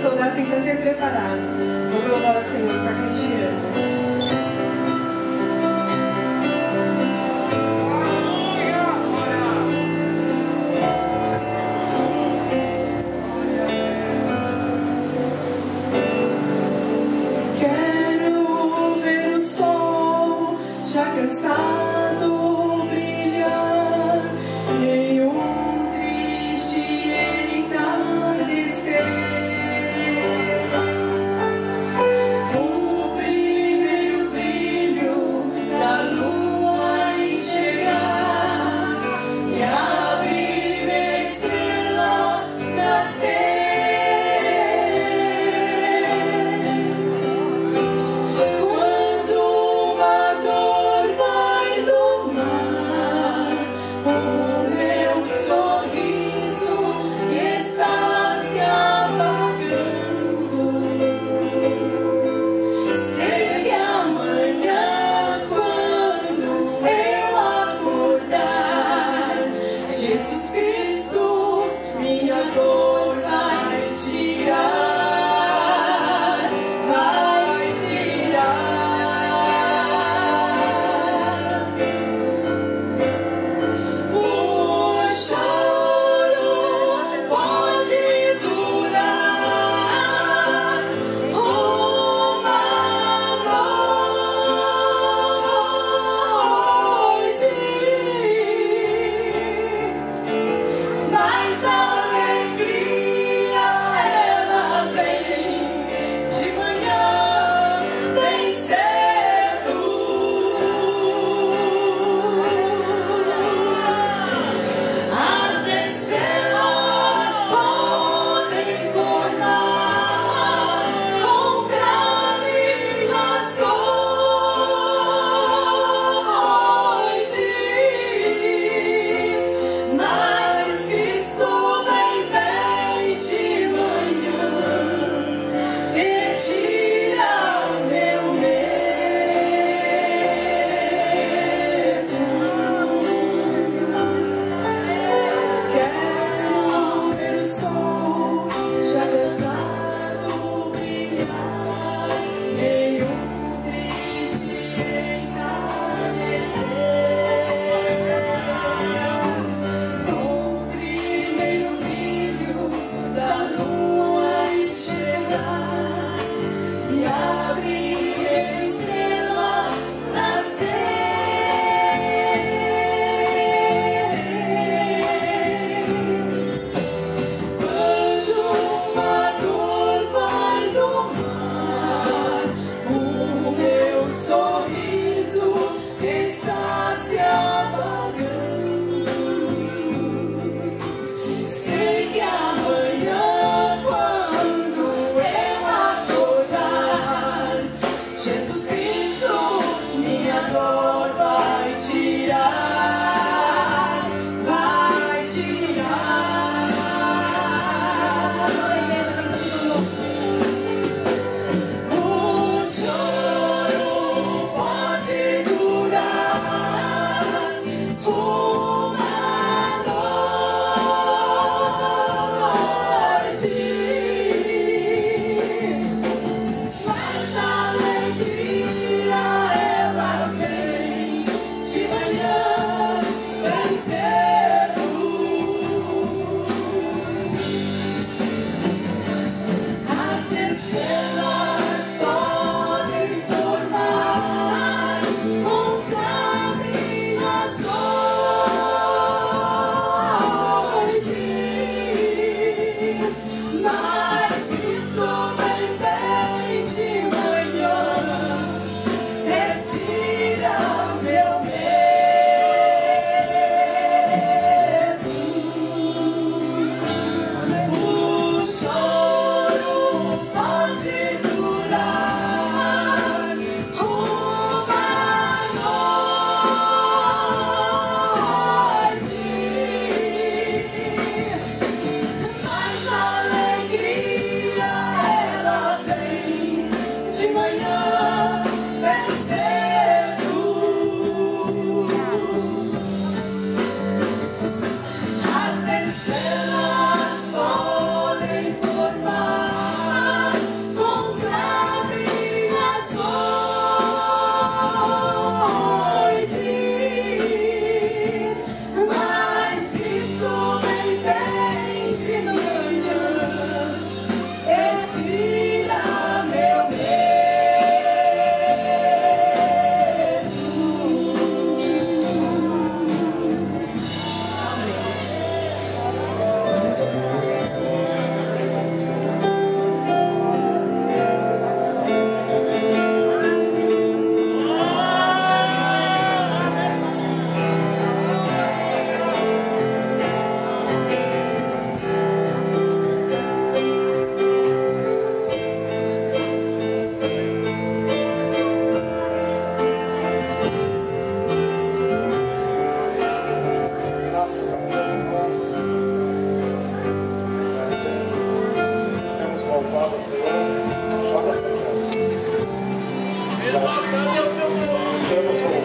soldado tem que estar sempre preparado. Vamos louvar o Senhor para Cristiano. Cansado brilhar em triste entardecer, o primeiro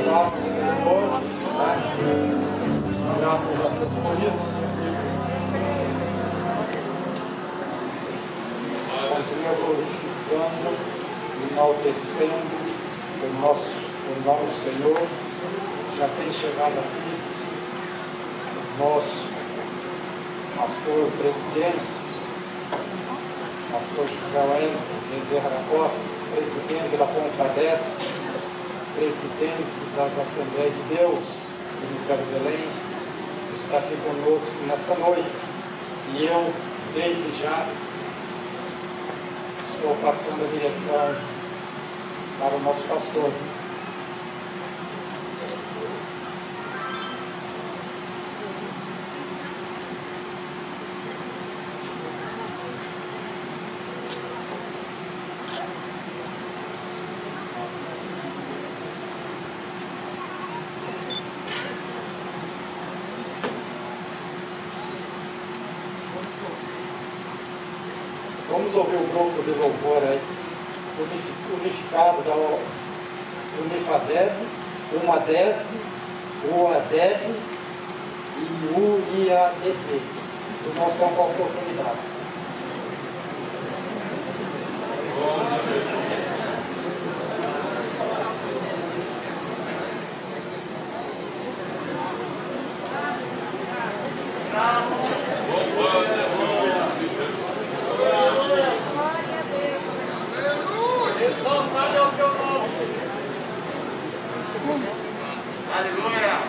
palavra do Senhor, né? Graças a Deus por isso. Continua glorificando, enaltecendo o nome do Senhor. Já tem chegado aqui o nosso pastor presidente, pastor José Wellington Bezerra da Costa, presidente da Confradesp, presidente das Assembleias de Deus do Ministério de Belém, está aqui conosco nesta noite. E eu, desde já, estou passando a direção para o nosso pastor. Vamos ouvir o grupo de louvor aí, unificado da Unifadeb, UMADESB, UADEB e UIADB. Os irmãos estão com a oportunidade. Aleluia!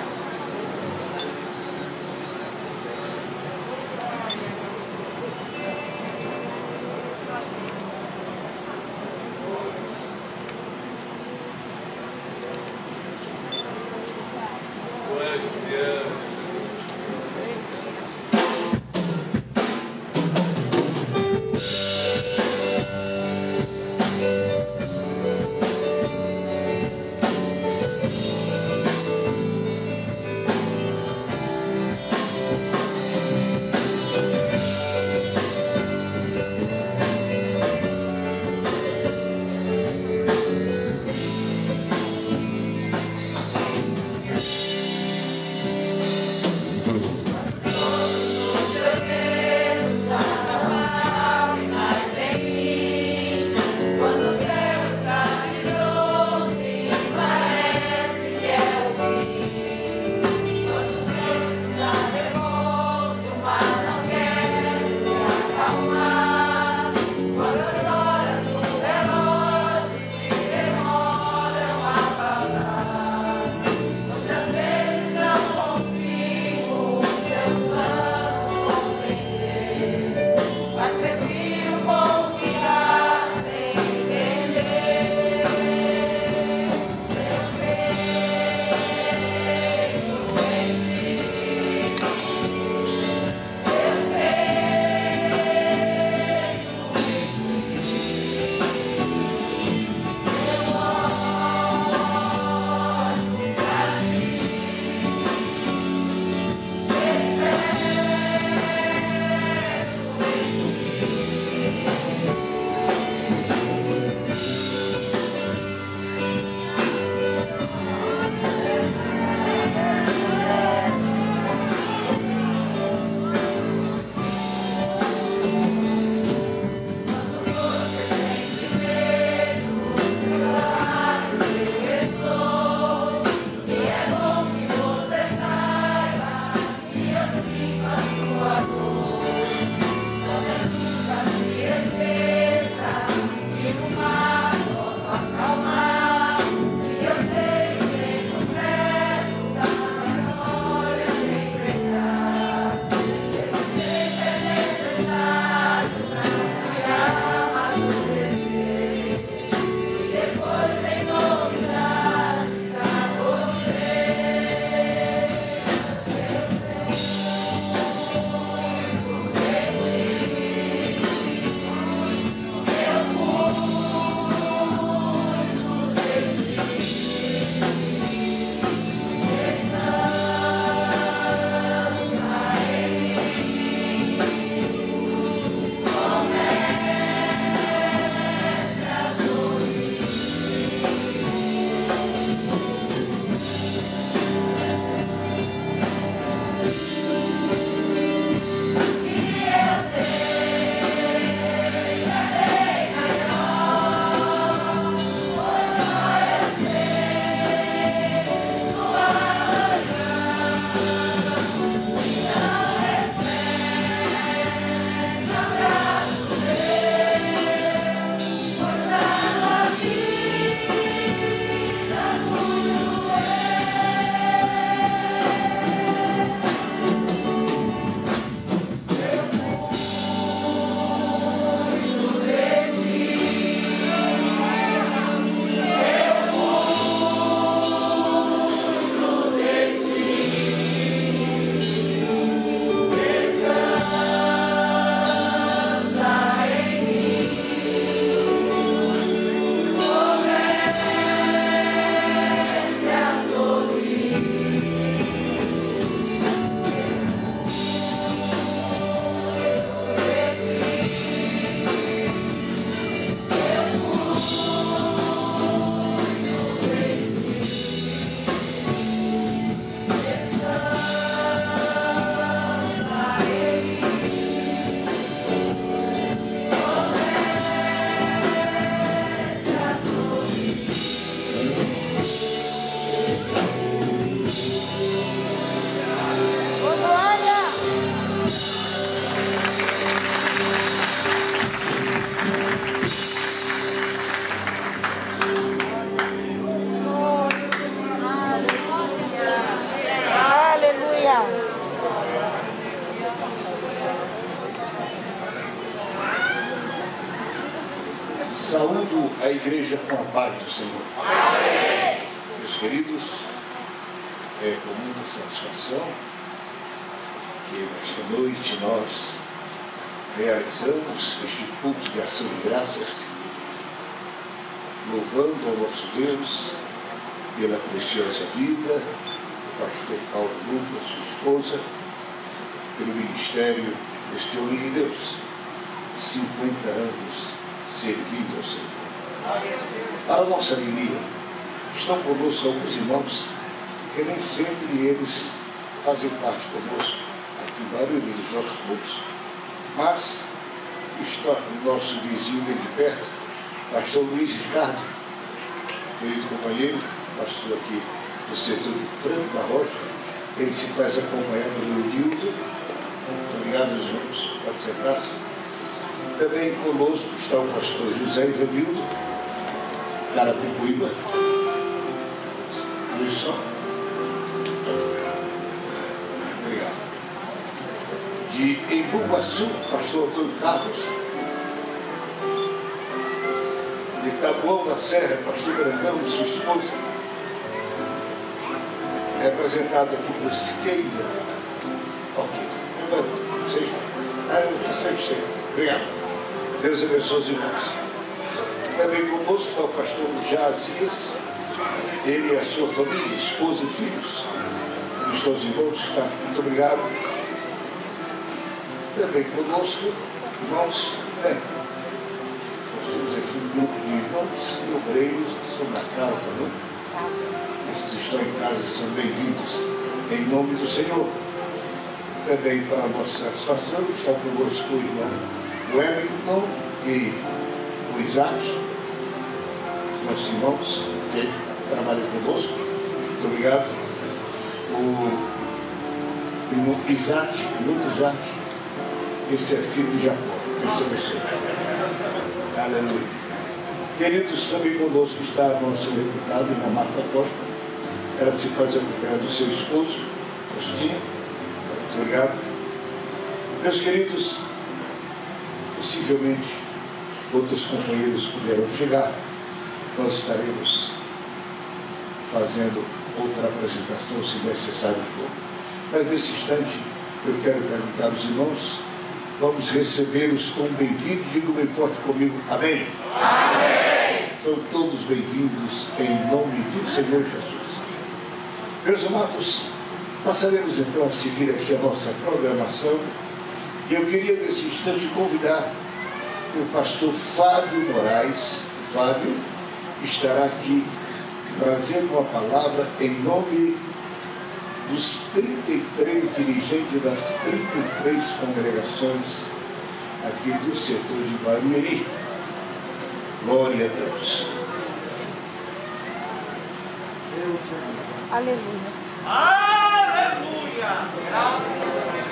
a igreja com a paz do Senhor. Amém. Meus queridos, é com muita satisfação que esta noite nós realizamos este culto de ação de graças, louvando ao nosso Deus pela preciosa vida do pastor Paulo Lucas, sua esposa, pelo ministério deste homem de Deus, 50 anos servindo ao Senhor. Para a nossa alegria, estão conosco alguns irmãos que nem sempre eles fazem parte conosco, aqui em maioria dos nossos cultos, mas está o nosso vizinho bem de perto, pastor Luiz Ricardo, querido companheiro, pastor aqui do setor de Franco da Rocha, ele se faz acompanhado do Nildo. Obrigado, irmãos, pode sentar-se. Também conosco está o pastor José Ivanildo, Carapicuíba. Isso. Obrigado. De Embu-Guaçu, pastor Antônio Carlos. De Taboão da Serra, pastor Brancão e sua esposa. Representado aqui por Siqueira. Ok. Obrigado. Deus abençoe os irmãos. Também conosco está o pastor Jazias, ele e a sua família, esposa e filhos. Os seus irmãos, está. Muito obrigado. Também conosco, irmãos, nós temos aqui um grupo de irmãos e obreiros que são da casa, né? Esses estão em casa, são bem-vindos em nome do Senhor. Também para a nossa satisfação está conosco o irmão Wellington e o Isaac, nossos irmãos que trabalham conosco. Muito obrigado. O irmão Isaac, esse é filho de Jacó. Deus te abençoe. Aleluia. Queridos, também conosco está a nossa deputada, a irmã Marta Costa. Ela se faz acompanhar do seu esposo, Costinha. Muito obrigado. Meus queridos, possivelmente outros companheiros puderam chegar. Nós estaremos fazendo outra apresentação, se necessário for. Mas nesse instante, eu quero perguntar aos irmãos, vamos recebê-los com bem-vindo. Digo bem forte comigo, amém? Amém! São todos bem-vindos em nome do Senhor Jesus. Meus amados, passaremos então a seguir aqui a nossa programação. E eu queria nesse instante convidar o pastor Fábio Moraes. O Fábio estará aqui trazendo uma palavra em nome dos 33 dirigentes das 33 congregações aqui do setor de Barueri. Glória a Deus. Aleluia. Aleluia! Graças a Deus.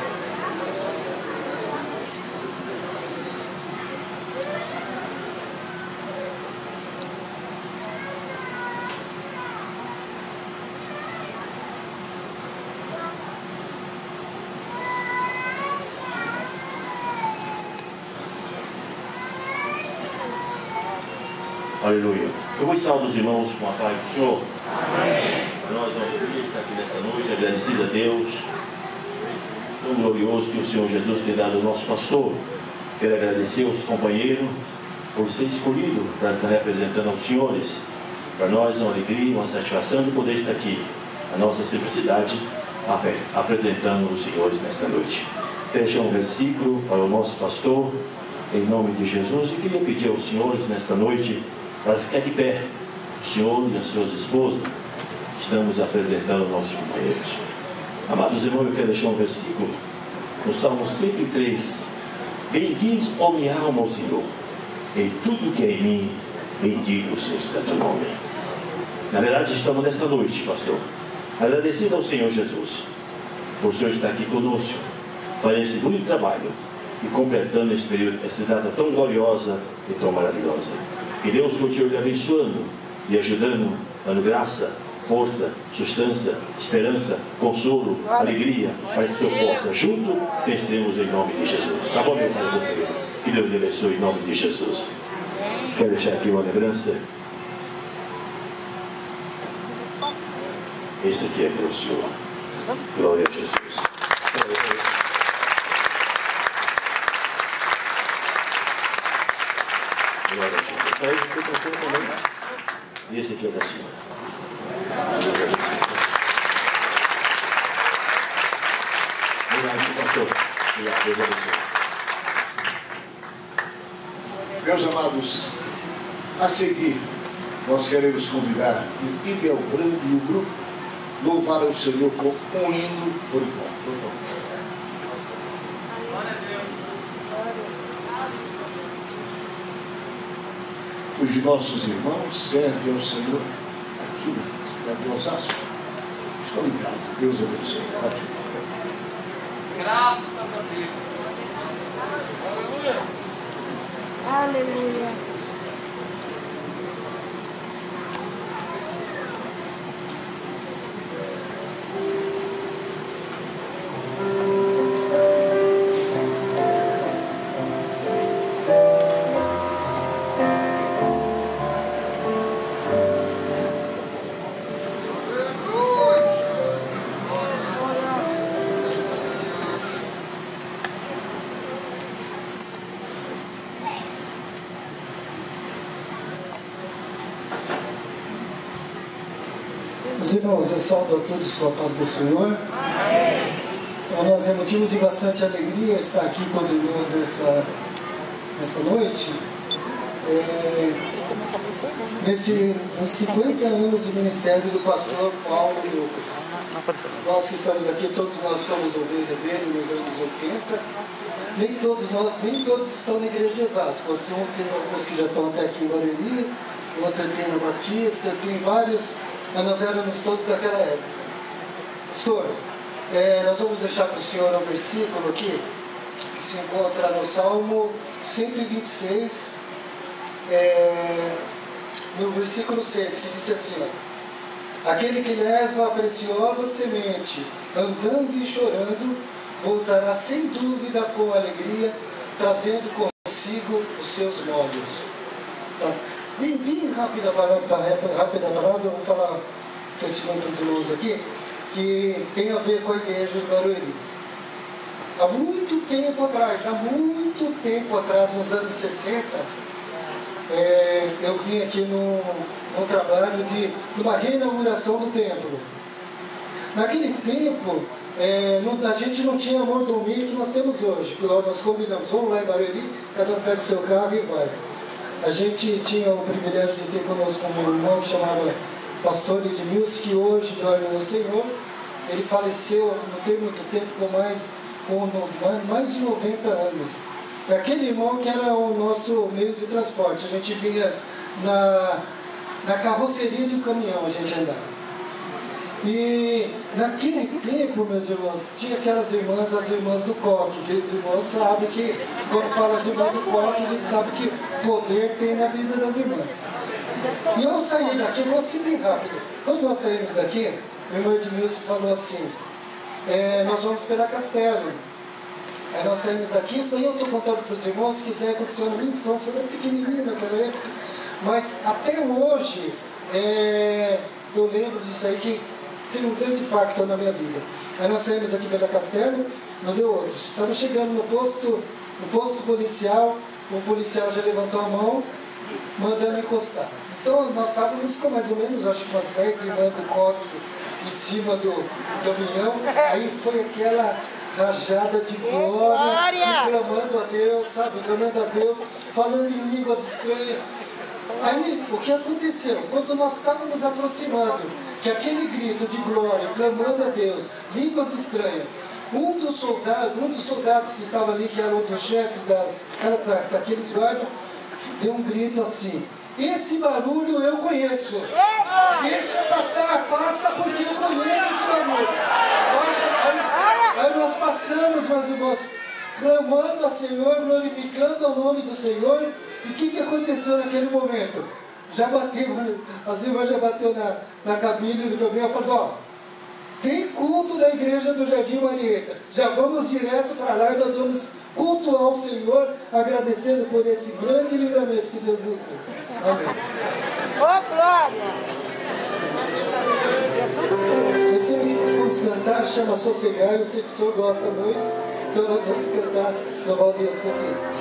Aleluia. Eu vou saudar os irmãos com a paz do Senhor. Amém. Nós vamos estar aqui nesta noite agradecidos a Deus, tão glorioso que o Senhor Jesus tem dado ao nosso pastor. Quero agradecer aos companheiros por ser escolhido para estar representando aos senhores. Para nós é uma alegria, uma satisfação de poder estar aqui, a nossa simplicidade, apresentando os senhores nesta noite. Quero deixar um versículo para o nosso pastor, em nome de Jesus, e queria pedir aos senhores nesta noite para ficar de pé. O senhor e as suas esposas, estamos apresentando nossos companheiros. Amados irmãos, eu quero deixar um versículo no Salmo 103. Bendiz, ó minha alma, ao Senhor, em tudo que é em mim, bendiga o seu santo nome. Na verdade, estamos nesta noite, pastor, agradecido ao Senhor Jesus, por o Senhor estar aqui conosco, fazendo esse bonito trabalho e completando esse período, essa data tão gloriosa e tão maravilhosa. Que Deus continue lhe abençoando e ajudando, dando graça, força, sustância, esperança, consolo, alegria, para que o Senhor possa, junto, vencermos em nome de Jesus. Tá bom, meu Pai? Que Deus lhe abençoe em nome de Jesus. Quero deixar aqui uma lembrança. Esse aqui é para o Senhor. Glória a Jesus. Glória a Jesus. Para isso que eu estou também. E esse aqui é da senhora. Obrigado, pastor. Obrigado, Deus abençoe. Meus amados, a seguir, nós queremos convidar o Ideal Branco e o grupo louvar ao Senhor com um hino original. Por favor. Os nossos irmãos servem ao Senhor aqui na cidade de Osasco. Estão em casa. Deus abençoe. Pode ir. Graças a Deus. Aleluia. Aleluia. Meus irmãos, eu saúdo a todos com a paz do Senhor. Para nós é motivo de bastante alegria estar aqui com os irmãos nessa noite. Nesses 50 anos de ministério do pastor Paulo Lucas. Nós que estamos aqui, todos nós fomos ovelha dele nos anos 80. Nem todos estão na igreja de Osasco. Tem alguns que já estão até aqui em Barueri, outra tem na Batista, tem vários. Mas nós éramos todos daquela época. Pastor, nós vamos deixar para o senhor um versículo aqui, que se encontra no Salmo 126, no versículo 6, que diz assim, ó, aquele que leva a preciosa semente, andando e chorando, voltará sem dúvida com alegria, trazendo consigo os seus molhos. Tá? Bem rápida palavra, eu vou falar testemunho para os irmãos aqui, que tem a ver com a igreja de Barueri. Há muito tempo atrás, nos anos 60, eu vim aqui num trabalho numa reinauguração do templo. Naquele tempo, a gente não tinha a mordomia que nós temos hoje. Nós combinamos, vamos lá em Barueri, cada um pega o seu carro e vai. A gente tinha o privilégio de ter conosco um irmão que chamava pastor Edmilson, que hoje dorme no Senhor. Ele faleceu não tem muito tempo, com mais de 90 anos. Aquele irmão que era o nosso meio de transporte. A gente vinha na carroceria de um caminhão, a gente andava. E naquele tempo, meus irmãos, tinha aquelas irmãs, as irmãs do coque, que os irmãos sabem que, quando fala as irmãs do coque, a gente sabe que poder tem na vida das irmãs. E eu saí daqui, eu vou assim bem rápido. Quando nós saímos daqui, o irmão Edmilson falou assim, nós vamos esperar Castelo. Aí nós saímos daqui, isso aí eu estou contando para os irmãos, que isso aí aconteceu na minha infância, eu era pequenininho naquela época, mas até hoje, eu lembro disso aí que tem um grande impacto na minha vida. Aí nós saímos aqui pela Castelo, não deu outro. Estava chegando no posto policial, o policial já levantou a mão, mandando encostar. Então nós estávamos com mais ou menos, acho que umas 10 irmãs do coque em cima do caminhão. Aí foi aquela rajada de glória, clamando a Deus, sabe? Clamando a Deus, falando em línguas estranhas. Aí, o que aconteceu? Quando nós estávamos aproximando, que aquele grito de glória, clamando a Deus, línguas estranhas, um dos soldados que estava ali, que era um dos chefes daqueles guardas, deu um grito assim, esse barulho eu conheço, deixa passar, passa porque eu conheço esse barulho. Aí nós passamos, meus irmãos, clamando ao Senhor, glorificando o nome do Senhor. E o que aconteceu naquele momento? Já bateu, as irmãs já bateu na cabine do caminhão e falou, Tem culto da igreja do Jardim Marieta. Já vamos direto para lá e nós vamos cultuar o Senhor, agradecendo por esse grande livramento que Deus nos deu. Amém. Ô, glória! Esse hino que vamos cantar chama Sossegar. Eu sei que o Senhor gosta muito, então nós vamos cantar louvar a Deus com vocês.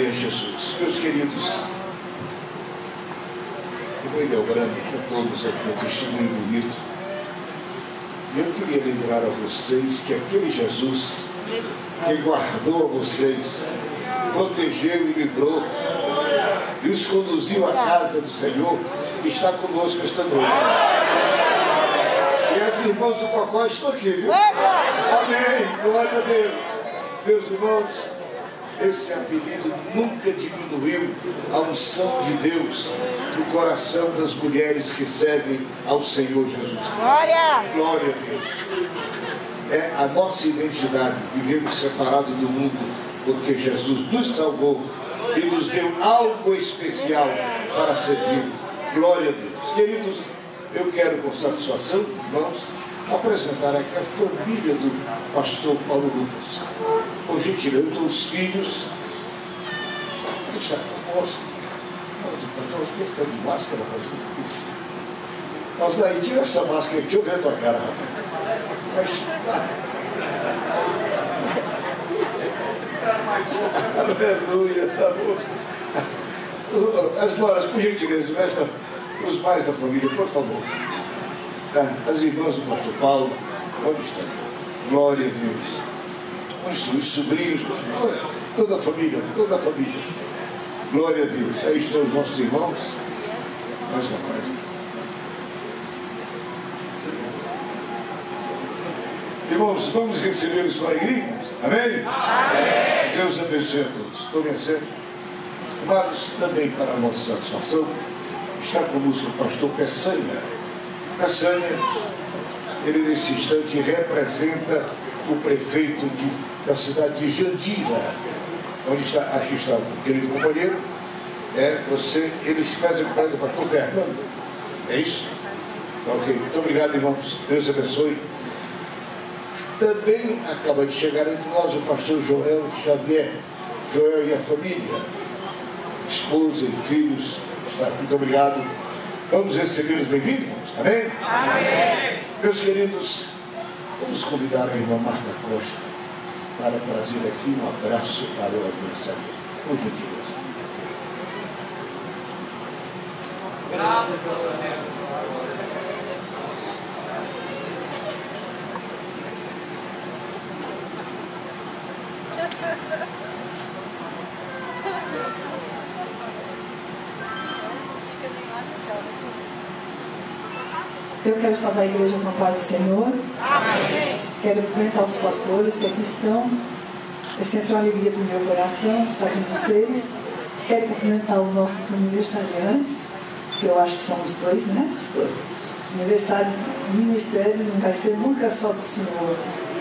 Glória a Jesus. Meus queridos, irmão Delbrando, com todos aqui, um testemunho bonito. Eu queria lembrar a vocês que aquele Jesus que guardou a vocês, protegeu e livrou, e os conduziu à casa do Senhor, está conosco esta noite. E as irmãs do pacote estão aqui, viu? Amém, glória a Deus. Meus irmãos, esse apelido nunca diminuiu a unção de Deus no coração das mulheres que servem ao Senhor Jesus. Glória! Glória a Deus. É a nossa identidade, vivemos separados do mundo, porque Jesus nos salvou e nos deu algo especial para servir. Glória a Deus. Queridos, eu quero com satisfação, irmãos, apresentar aqui a família do pastor Paulo Lucas. Por gentileza, então, os filhos. Deixa a moça. Nós ficar de máscara, mas daí, tira essa máscara, deixa eu ver a tua cara, rapaz. Mas aleluia, tá bom. As noras, por gentileza, os pais da família, por favor. As irmãs do pastor Paulo, onde estão? Glória a Deus. Onde estão os sobrinhos? Toda a família, toda a família. Glória a Deus. Aí estão os nossos irmãos. Mais uma coisa. Irmãos, vamos recebê-los com alegria? Amém? Amém? Deus abençoe a todos. Tomem a sério. Amados, também para a nossa satisfação, está conosco o pastor Peçanha. Peçanha, ele nesse instante representa o prefeito da cidade de Jandira. Onde está, aqui está o querido companheiro. Ele se faz acompanhar do pastor Fernando. É isso? Ok. Muito obrigado, irmãos. Deus abençoe. Também acaba de chegar entre nós o pastor Joel Xavier. Joel e a família, esposa e filhos. Muito obrigado. Vamos recebê-los bem-vindos? Amém? Amém? Meus queridos, vamos convidar a irmã Marta Costa para trazer aqui um abraço para o adversário. Por gentileza. Graças a Deus. Eu quero saudar a igreja com a paz do Senhor. Amém. Quero cumprimentar os pastores que aqui estão. É sempre uma alegria para o meu coração estar com vocês. Quero cumprimentar os nossos aniversariantes, que eu acho que são os dois, né, pastor? Aniversário do ministério não vai ser nunca só do Senhor.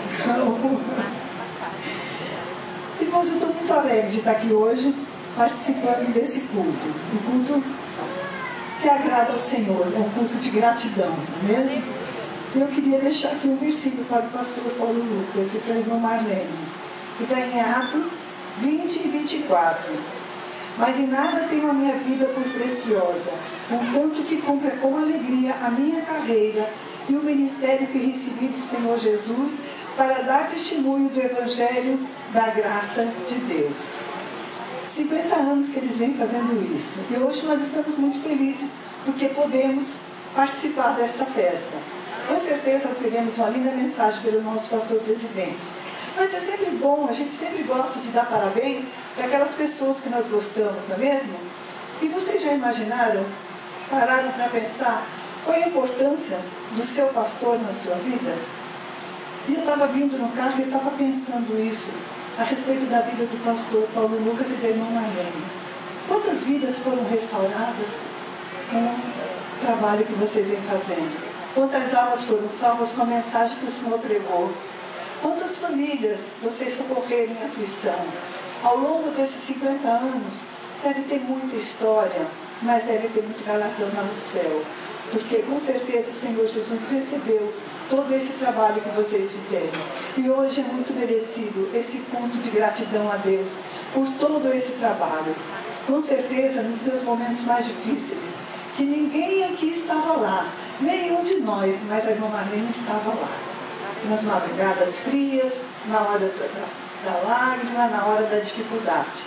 Irmãos, eu estou muito alegre de estar aqui hoje, participando desse culto. Um culto que agrada ao Senhor, é um culto de gratidão, não é mesmo? E eu queria deixar aqui um versículo para o pastor Paulo Lucas e para a irmã Marlene, que está em Atos 20 e 24. Mas em nada tenho a minha vida por preciosa, contanto que cumpra com alegria a minha carreira e o ministério que recebi do Senhor Jesus para dar testemunho do Evangelho da graça de Deus. 50 anos que eles vêm fazendo isso. E hoje nós estamos muito felizes porque podemos participar desta festa. Com certeza teremos uma linda mensagem pelo nosso pastor presidente. Mas é sempre bom, a gente sempre gosta de dar parabéns para aquelas pessoas que nós gostamos, não é mesmo? E vocês já imaginaram, pararam para pensar qual é a importância do seu pastor na sua vida? E eu estava vindo no carro e eu estava pensando isso a respeito da vida do pastor Paulo Lucas e da irmã Marlene. Quantas vidas foram restauradas com o trabalho que vocês vêm fazendo? Quantas almas foram salvas com a mensagem que o Senhor pregou? Quantas famílias vocês socorreram em aflição? Ao longo desses 50 anos, deve ter muita história, mas deve ter muito galardão lá no céu. Porque com certeza o Senhor Jesus recebeu todo esse trabalho que vocês fizeram. E hoje é muito merecido esse culto de gratidão a Deus por todo esse trabalho. Com certeza, nos seus momentos mais difíceis, que ninguém aqui estava lá, nenhum de nós, mas a irmã Marlene estava lá. Nas madrugadas frias, na hora da lágrima, na hora da dificuldade.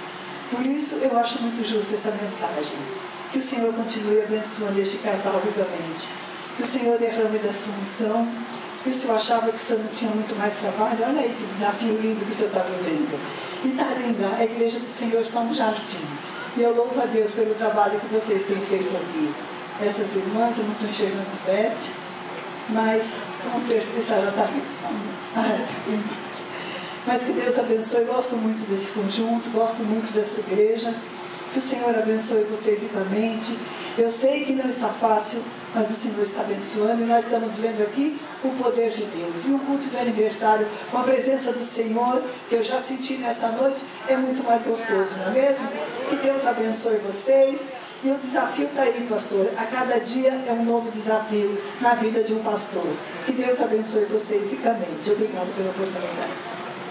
Por isso eu acho muito justa essa mensagem. Que o Senhor continue abençoando este casal vivamente. Que o Senhor derrame da sua unção. Que o Senhor achava que o Senhor não tinha muito mais trabalho. Olha aí que desafio lindo que o Senhor está vivendo. E está linda, a igreja do Senhor está um jardim. E eu louvo a Deus pelo trabalho que vocês têm feito aqui. Essas irmãs, eu não estou enxergando Beth, mas com certeza ela está aqui. Mas que Deus abençoe. Gosto muito desse conjunto, gosto muito dessa igreja. Que o Senhor abençoe vocês ricamente. Eu sei que não está fácil, mas o Senhor está abençoando. E nós estamos vendo aqui o poder de Deus. E o culto de aniversário, com a presença do Senhor, que eu já senti nesta noite, é muito mais gostoso, não é mesmo? Que Deus abençoe vocês. E o desafio está aí, pastor. A cada dia é um novo desafio na vida de um pastor. Que Deus abençoe vocês ricamente. Obrigado pela oportunidade.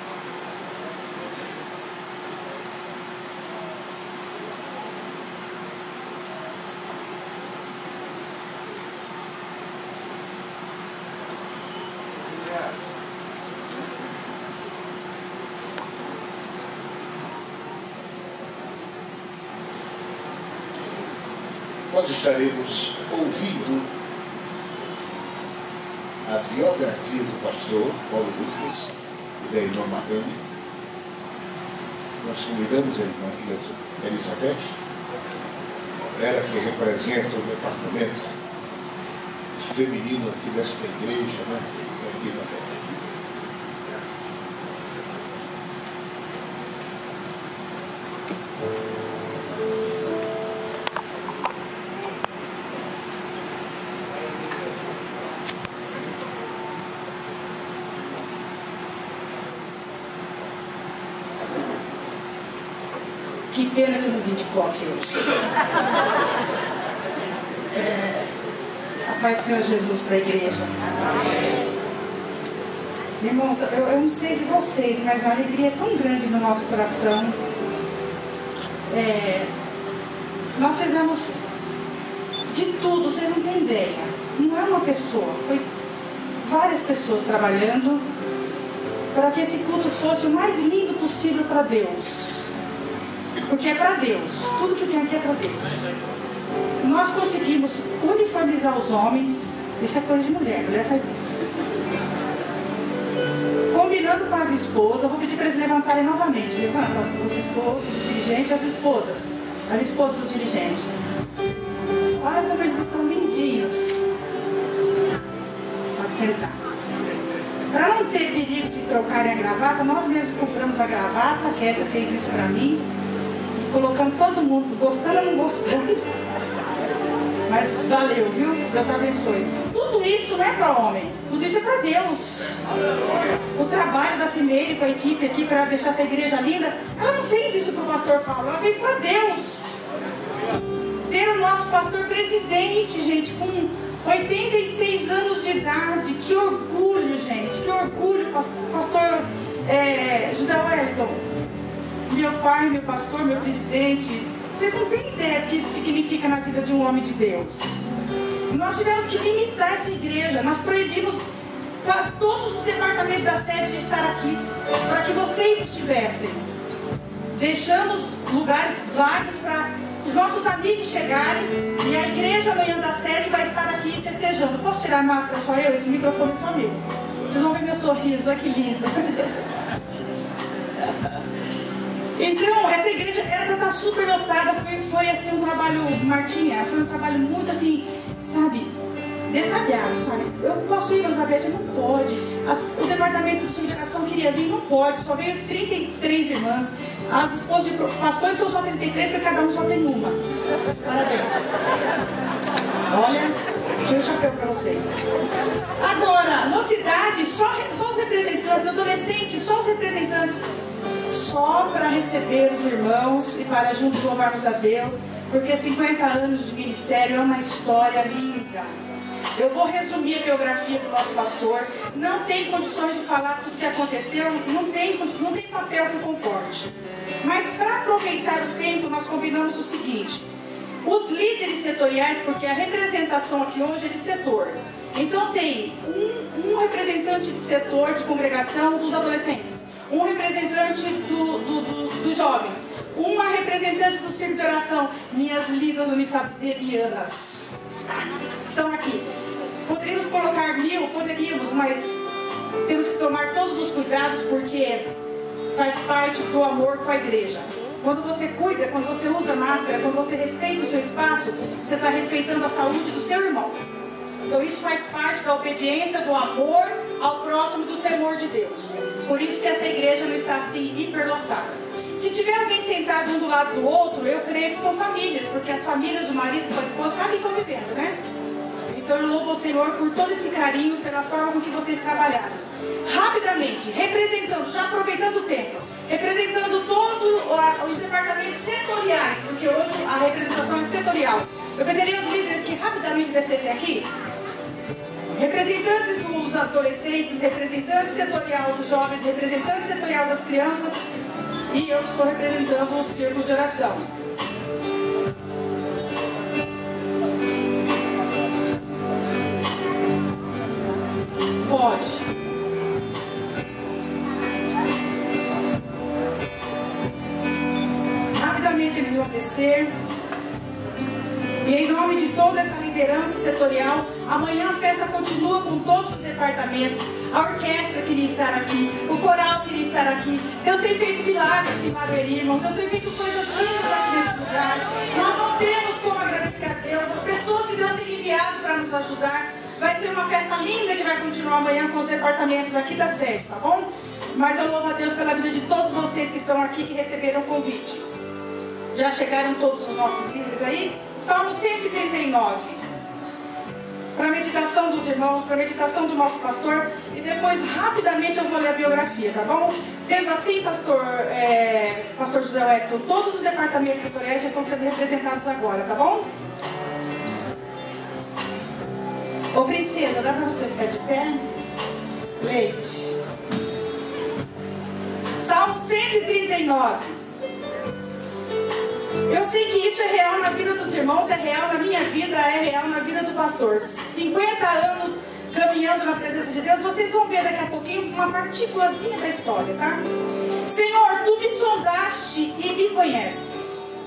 Nós estaremos ouvindo a biografia do pastor Paulo Lucas e da irmã Marlene. Nós convidamos a irmã Elizabeth, ela que representa o departamento feminino aqui desta igreja, né? Aqui na Beth. Que pena que eu não vim de coque hoje. A paz do Senhor Jesus para a igreja. Irmãos, eu não sei de vocês, mas a alegria é tão grande no nosso coração. Nós fizemos de tudo, vocês não têm ideia. Não é uma pessoa, foi várias pessoas trabalhando para que esse culto fosse o mais lindo possível para Deus. Porque é para Deus, tudo que tem aqui é para Deus. Nós conseguimos uniformizar os homens, isso é coisa de mulher faz isso. Combinando com as esposas, eu vou pedir para eles levantarem novamente. Levanta os esposos, os dirigentes e as esposas dos dirigentes. Olha como eles estão lindinhos. Pode sentar. Para não ter perigo de trocarem a gravata, nós mesmos compramos a gravata, a Kézia fez isso para mim. Colocando todo mundo, gostando ou não gostando. Mas valeu, viu? Deus abençoe. Tudo isso não é para homem, tudo isso é para Deus. O trabalho da Cimeire com a equipe aqui para deixar essa igreja linda, ela não fez isso para o pastor Paulo, ela fez para Deus. Ter o nosso pastor presidente, gente, com 86 anos de idade. Que orgulho, gente, que orgulho, pastor José Wellington. Meu pai, meu pastor, meu presidente, vocês não têm ideia do que isso significa na vida de um homem de Deus. Nós tivemos que limitar essa igreja, nós proibimos para todos os departamentos da sede de estar aqui, para que vocês estivessem. Deixamos lugares vagos para os nossos amigos chegarem e a igreja amanhã da sede vai estar aqui festejando. Posso tirar a máscara só eu? Esse microfone é só meu. Vocês vão ver meu sorriso, olha que lindo. Então, essa igreja era para estar super lotada, foi assim um trabalho, Martinha, foi um trabalho muito assim, sabe, detalhado, sabe. Eu posso ir, Elizabeth? Não pode. O departamento de indicação queria vir, não pode, só veio 33 irmãs. As esposas de pastores são só 33, porque cada um só tem uma. Parabéns. Olha, tira o chapéu para vocês. Agora, mocidade, só os representantes, adolescentes, só os representantes. Só para receber os irmãos e para juntos louvarmos a Deus, porque 50 anos de ministério é uma história linda. Eu vou resumir a biografia do nosso pastor. Não tem condições de falar tudo o que aconteceu, não tem papel que comporte. Mas para aproveitar o tempo, nós combinamos o seguinte: os líderes setoriais, porque a representação aqui hoje é de setor. Então tem um representante de setor de congregação dos adolescentes, um representante dos jovens, Uma representante do Círculo de Oração, minhas lindas unifaberianas, estão aqui. Poderíamos colocar 1000, poderíamos, mas temos que tomar todos os cuidados porque faz parte do amor com a igreja. Quando você cuida, quando você usa máscara, quando você respeita o seu espaço, você está respeitando a saúde do seu irmão. Então isso faz parte da obediência, do amor ao próximo, do temor de Deus. Por isso que essa igreja não está assim hiperlotada. Se tiver alguém sentado um do lado do outro, eu creio que são famílias, porque as famílias do marido com a esposa estão aqui convivendo, né? Então eu louvo ao Senhor por todo esse carinho, pela forma com que vocês trabalharam. Rapidamente, representando, já aproveitando o tempo, representando todos os departamentos setoriais, porque hoje a representação é setorial. Eu pediria aos líderes que rapidamente descessem aqui. Representantes dos adolescentes, representantes setorial dos jovens, representantes setorial das crianças, e eu estou representando o Círculo de Oração. Pode. Rapidamente eles vão descer. E em nome de toda essa liderança setorial, amanhã a festa continua com todos os departamentos. A orquestra queria estar aqui, o coral queria estar aqui. Deus tem feito milagres em Barueri, irmão. Deus tem feito coisas lindas aqui nesse lugar. Nós não temos como agradecer a Deus. As pessoas que Deus tem enviado para nos ajudar. Vai ser uma festa linda que vai continuar amanhã com os departamentos aqui da sede, tá bom? Mas eu louvo a Deus pela vida de todos vocês que estão aqui, que receberam o convite. Já chegaram todos os nossos líderes aí? Salmo 139. Para a meditação dos irmãos, para a meditação do nosso pastor. E depois, rapidamente, eu vou ler a biografia, tá bom? Sendo assim, pastor José Wellington, todos os departamentos setoriais já estão sendo representados agora, tá bom? Ô princesa, dá para você ficar de pé? Leite. Salmo 139. Eu sei que isso é real na vida dos irmãos, é real na minha vida, é real na vida do pastor. 50 anos caminhando na presença de Deus, vocês vão ver daqui a pouquinho uma partículazinha da história, tá? Senhor, tu me sondaste e me conheces.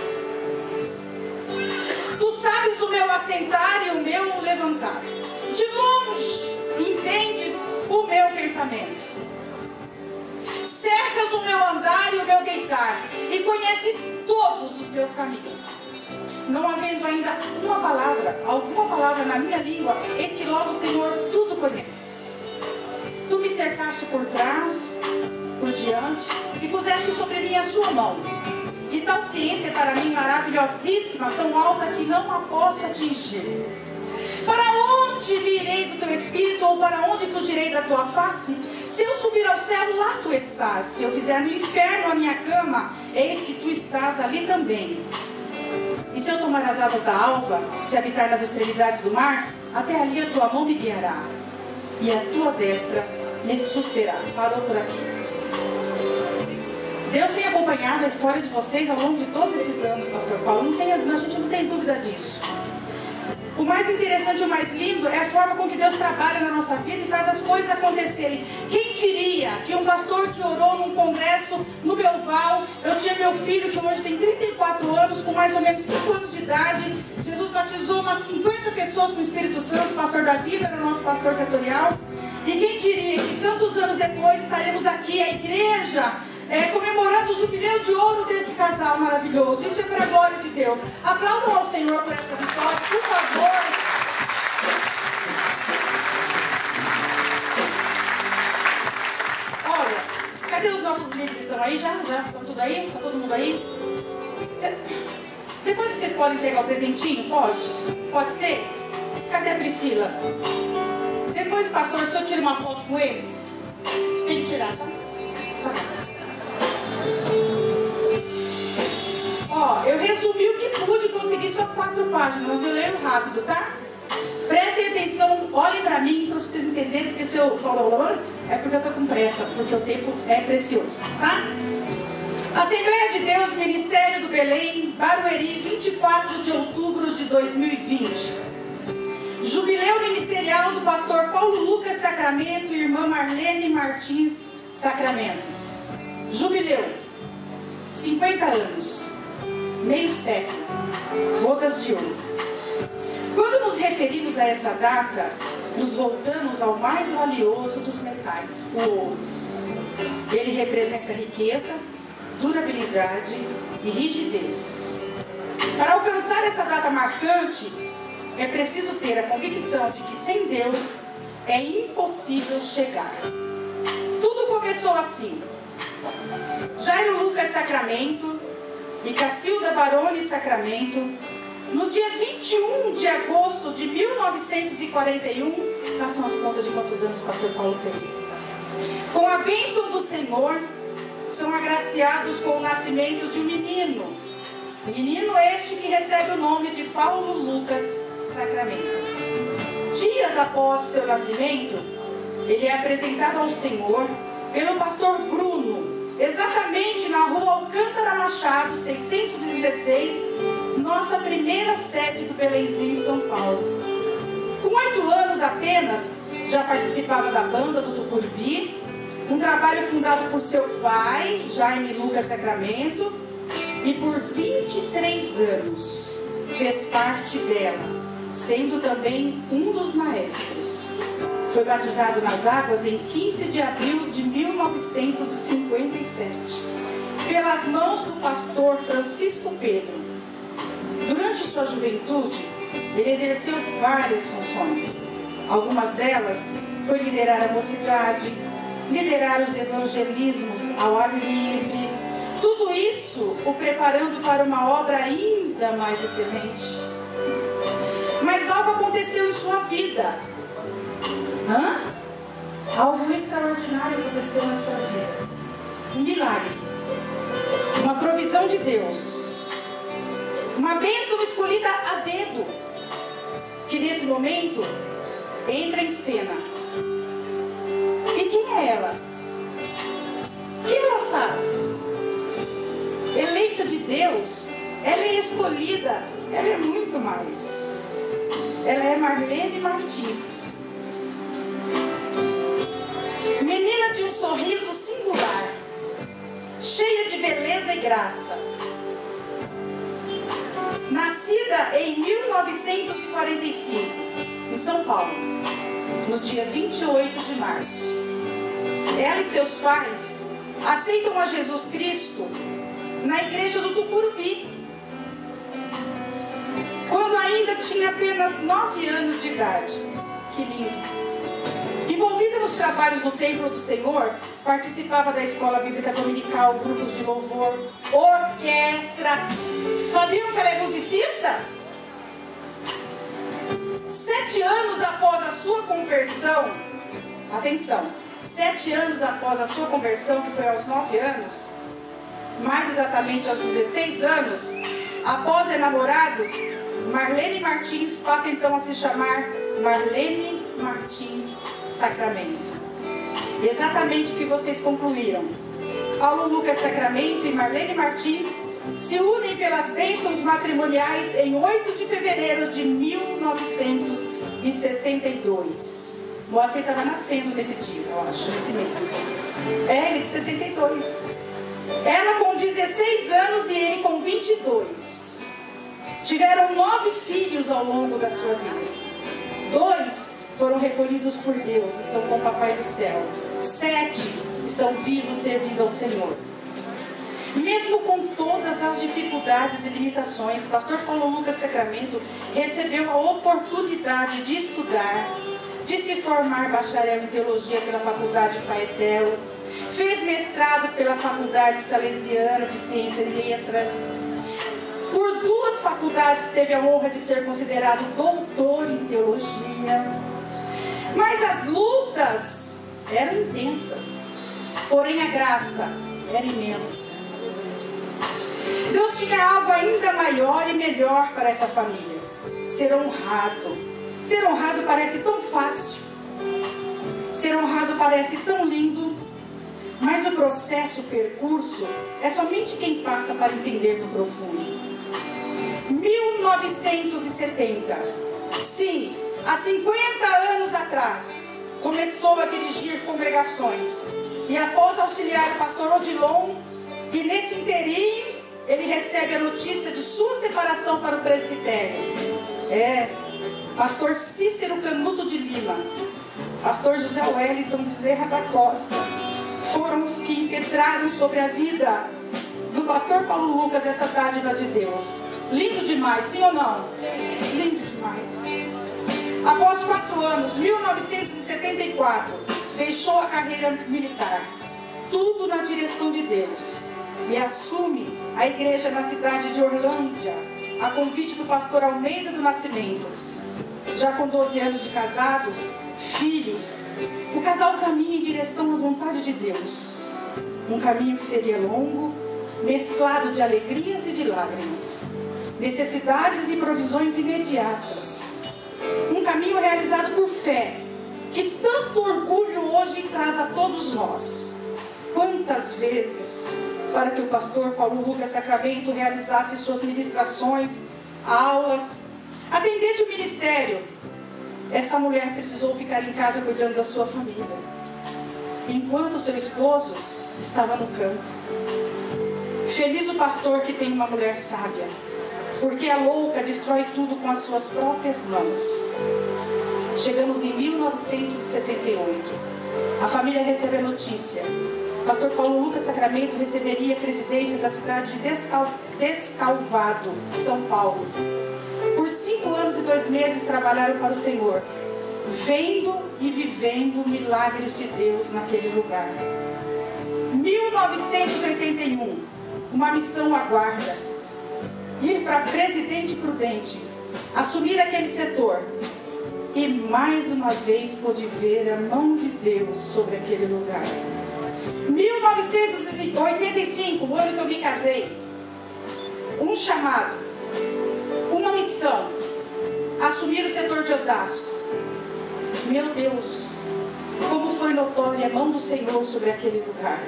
Tu sabes o meu assentar e o meu levantar. De longe entendes o meu pensamento. Cercas o meu andar e o meu deitar, e conhece todos os meus caminhos. Não havendo ainda alguma palavra na minha língua, eis que logo, Senhor, tudo conhece. Tu me cercaste por trás, por diante, e puseste sobre mim a sua mão. E tal ciência é para mim maravilhosíssima, tão alta que não a posso atingir. Para onde me irei do teu espírito, ou para onde fugirei da tua face? Se eu subir ao céu, lá tu estás. Se eu fizer no inferno a minha cama, eis que tu estás ali também. E se eu tomar as asas da alva, se habitar nas extremidades do mar, até ali a tua mão me guiará, e a tua destra me susterá. Parou por aqui. Deus tem acompanhado a história de vocês ao longo de todos esses anos, pastor Paulo. A gente não tem dúvida disso. O mais interessante e o mais lindo é a forma com que Deus trabalha na nossa vida e faz as coisas acontecerem. Quem diria que um pastor que orou num congresso no Belval, eu tinha meu filho que hoje tem 34 anos, com mais ou menos 5 anos de idade, Jesus batizou umas 50 pessoas com o Espírito Santo, o pastor Davi era o nosso pastor setorial, e quem diria que tantos anos depois estaremos aqui, a igreja, comemorando o jubileu de ouro desse casal maravilhoso. Isso é para a glória de Deus. Aplaudam ao Senhor por essa vitória, por favor. Olha, cadê os nossos livros? Estão aí já? Estão tudo aí? Está todo mundo aí? Depois vocês podem pegar o presentinho? Pode? Pode ser? Cadê a Priscila? Depois, pastor, se eu tiro uma foto com eles, tem que tirar, tá? Ó, eu resumi o que pude, consegui só 4 páginas, mas eu leio rápido, tá? Prestem atenção, olhem pra mim pra vocês entenderem, porque se eu... é porque eu tô com pressa, porque o tempo é precioso, tá? Assembleia de Deus, Ministério do Belém, Barueri, 24 de outubro de 2020. Jubileu ministerial do pastor Paulo Lucas Sacramento e irmã Marlene Martins Sacramento. Jubileu. 50 anos, meio século, bodas de ouro. Quando nos referimos a essa data, nos voltamos ao mais valioso dos metais, o ouro. Ele representa riqueza, durabilidade e rigidez. Para alcançar essa data marcante, é preciso ter a convicção de que sem Deus é impossível chegar. Tudo começou assim. Jairo Lucas Sacramento e Cacilda Baroni Sacramento, no dia 21 de agosto de 1941, façam as contas de quantos anos o pastor Paulo tem. Com a bênção do Senhor, são agraciados com o nascimento de um menino. Menino este que recebe o nome de Paulo Lucas Sacramento. Dias após seu nascimento, ele é apresentado ao Senhor pelo pastor Bruno, exatamente na rua Alcântara Machado, 616, nossa primeira sede do Belenzinho, em São Paulo. Com 8 anos apenas, já participava da banda do Tucuruvi, um trabalho fundado por seu pai, Jaime Lucas Sacramento, e por 23 anos fez parte dela, sendo também um dos maestros. Foi batizado nas águas em 15 de abril de 1957, pelas mãos do pastor Francisco Pedro. Durante sua juventude, ele exerceu várias funções. Algumas delas foi liderar a mocidade, liderar os evangelismos ao ar livre, tudo isso o preparando para uma obra ainda mais excelente. Mas algo aconteceu em sua vida. Algo extraordinário aconteceu na sua vida. Um milagre. Uma provisão de Deus. Uma bênção escolhida a dedo. Que nesse momento entra em cena. E quem é ela? O que ela faz? Eleita de Deus, ela é escolhida, ela é muito mais. Ela é Marlene Martins. Menina de um sorriso singular, cheia de beleza e graça. Nascida em 1945, em São Paulo, no dia 28 de março. Ela e seus pais aceitam a Jesus Cristo na igreja do Tucuruvi, quando ainda tinha apenas 9 anos de idade. Que lindo! Envolvida nos trabalhos do Templo do Senhor, participava da escola bíblica dominical, grupos de louvor, orquestra. Sabiam que ela é musicista? 7 anos após a sua conversão, atenção, 7 anos após a sua conversão, que foi aos 9 anos, mais exatamente aos 16 anos, após enamorados, Marlene Martins passa então a se chamar Marlene Martins Sacramento. Exatamente o que vocês concluíram. Paulo Lucas Sacramento e Marlene Martins se unem pelas bênçãos matrimoniais em 8 de fevereiro de 1962. Moacir estava nascendo nesse dia, eu acho, nesse mês. Ele de 62. Ela com 16 anos e ele com 22. Tiveram 9 filhos ao longo da sua vida. 2 foram recolhidos por Deus, estão com o Papai do Céu. 7 estão vivos servindo ao Senhor. Mesmo com todas as dificuldades e limitações, o pastor Paulo Lucas Sacramento recebeu a oportunidade de estudar, de se formar bacharel em teologia pela Faculdade Faetel, fez mestrado pela Faculdade Salesiana de Ciência e Letras. Por 2 faculdades teve a honra de ser considerado doutor em teologia. Mas as lutas eram intensas, porém a graça era imensa. Deus tinha algo ainda maior e melhor para essa família: ser honrado. Ser honrado parece tão fácil, ser honrado parece tão lindo, mas o processo, o percurso, é somente quem passa para entender no profundo. 1970, sim, há 50 anos atrás, começou a dirigir congregações e após auxiliar o pastor Odilon E nesse inteirinho, ele recebe a notícia de sua separação para o presbitério. Pastor Cícero Canuto de Lima, pastor José Wellington Bezerra da Costa, foram os que impetraram sobre a vida do pastor Paulo Lucas essa dádiva de Deus. Lindo demais, sim ou não? Lindo demais. Após 4 anos, 1974, deixou a carreira militar, tudo na direção de Deus, e assume a igreja na cidade de Orlândia, a convite do pastor Almeida do Nascimento. Já com 12 anos de casados, filhos, o casal caminha em direção à vontade de Deus. Um caminho que seria longo, mesclado de alegrias e de lágrimas, necessidades e provisões imediatas. Um caminho realizado por fé, que tanto orgulho hoje traz a todos nós. Quantas vezes, para que o pastor Paulo Lucas Sacramento realizasse suas ministrações, aulas, atendesse o ministério, essa mulher precisou ficar em casa cuidando da sua família, enquanto seu esposo estava no campo. Feliz o pastor que tem uma mulher sábia, porque a louca destrói tudo com as suas próprias mãos. Chegamos em 1978. A família recebe a notícia. O pastor Paulo Lucas Sacramento receberia a presidência da cidade de Descalvado, São Paulo. Por 5 anos e 2 meses trabalharam para o Senhor, vendo e vivendo milagres de Deus naquele lugar. 1981, uma missão aguarda. Ir para Presidente Prudente, assumir aquele setor. E mais uma vez pôde ver a mão de Deus sobre aquele lugar. 1985, o ano que eu me casei, um chamado, uma missão, assumir o setor de Osasco. Meu Deus, como foi notória a mão do Senhor sobre aquele lugar.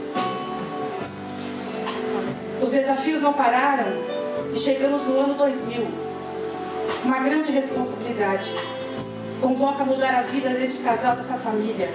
Os desafios não pararam e chegamos no ano 2000. Uma grande responsabilidade convoca a mudar a vida deste casal, desta família.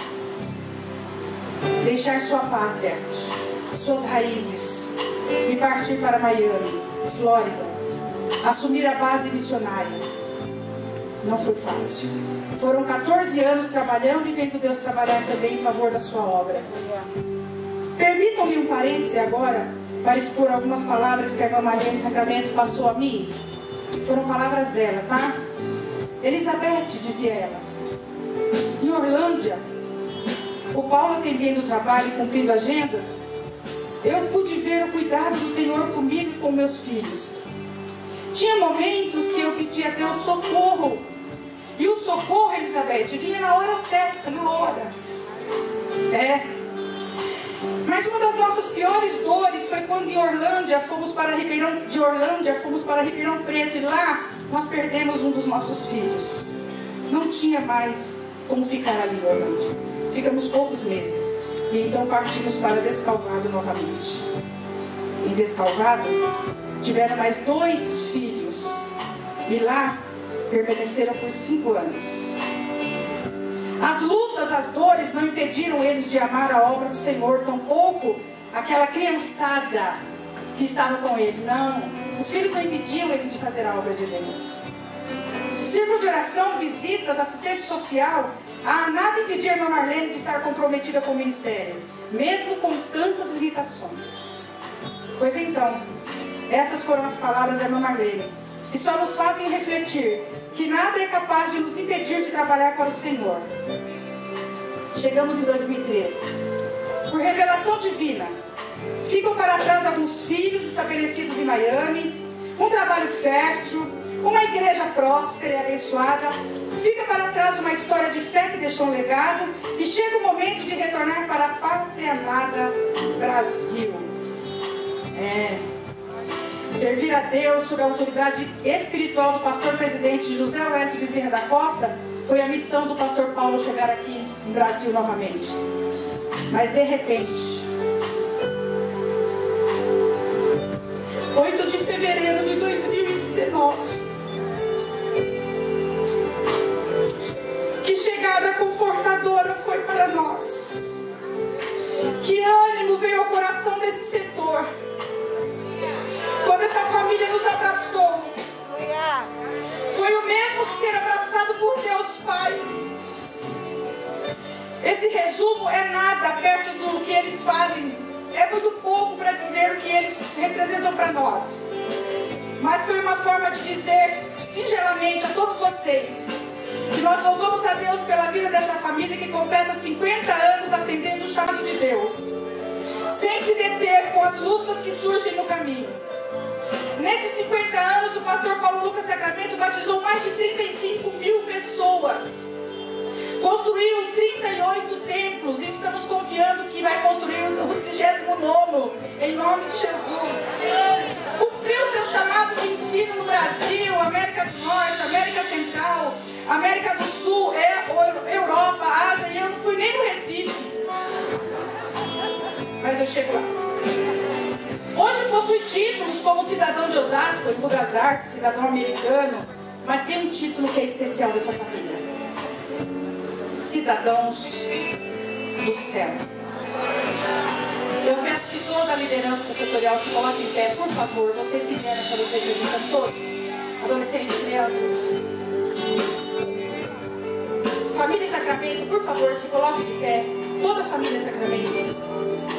Deixar sua pátria, suas raízes e partir para Miami, Flórida, assumir a base missionária. Não foi fácil. Foram 14 anos trabalhando e vendo Deus trabalhar também em favor da sua obra. Permitam-me um parêntese agora para expor algumas palavras que a irmã Marlene Sacramento passou a mim. Foram palavras dela, tá? Elizabeth, dizia ela, em Orlândia, o Paulo atendendo o trabalho e cumprindo agendas, eu pude ver o cuidado do Senhor comigo e com meus filhos. Tinha momentos que eu pedia a Deus socorro. E o socorro, Elizabeth, vinha na hora certa, na hora. Mas uma das nossas piores dores foi quando de Orlândia fomos para Ribeirão Preto. E lá nós perdemos um dos nossos filhos. Não tinha mais como ficar ali em Orlândia. Ficamos poucos meses. E então partimos para Descalvado novamente. Em Descalvado, tiveram mais 2 filhos. E lá permaneceram por 5 anos. As lutas, as dores não impediram eles de amar a obra do Senhor, tampouco aquela criançada que estava com ele. Não, os filhos não impediam eles de fazer a obra de Deus. Círculo de oração, visitas, assistência social, nada impedia a irmã Marlene de estar comprometida com o ministério, mesmo com tantas limitações. Pois então, essas foram as palavras da irmã Marlene, que só nos fazem refletir que nada é capaz de nos impedir de trabalhar para o Senhor. Chegamos em 2013. Por revelação divina, ficam para trás alguns filhos estabelecidos em Miami, um trabalho fértil, uma igreja próspera e abençoada. Fica para trás uma história de fé que deixou um legado e chega o momento de retornar para a pátria amada Brasil. Servir a Deus sob a autoridade espiritual do pastor presidente José Wellington Bezerra da Costa foi a missão do pastor Paulo chegar aqui no Brasil novamente. Mas de repente, 8 de fevereiro de 2019, que chegada confortadora foi para nós. Que ânimo veio ao coração desse setor. dizer singelamente a todos vocês que nós louvamos a Deus pela vida dessa família que completa 50 anos atendendo o chamado de Deus, sem se deter com as lutas que surgem no caminho. Nesses 50 anos, o pastor Paulo Lucas Sacramento batizou mais de 35 mil pessoas, construiu 38 templos e estamos confiando que vai construir o 39º, em nome de Jesus. Cumpriu seu chamado de ensino no Brasil, América do Norte, América Central, América do Sul, Europa, Ásia, e eu não fui nem no Recife, mas eu chego lá. Hoje possui títulos como cidadão de Osasco, Embu das Artes, cidadão americano, mas tem um título que é especial dessa família: cidadãos do céu. Eu peço que toda a liderança setorial se coloque em pé, por favor, vocês que vieram essa noite representam todos, adolescentes e crianças. Família Sacramento, por favor, se coloque de pé, toda a família Sacramento.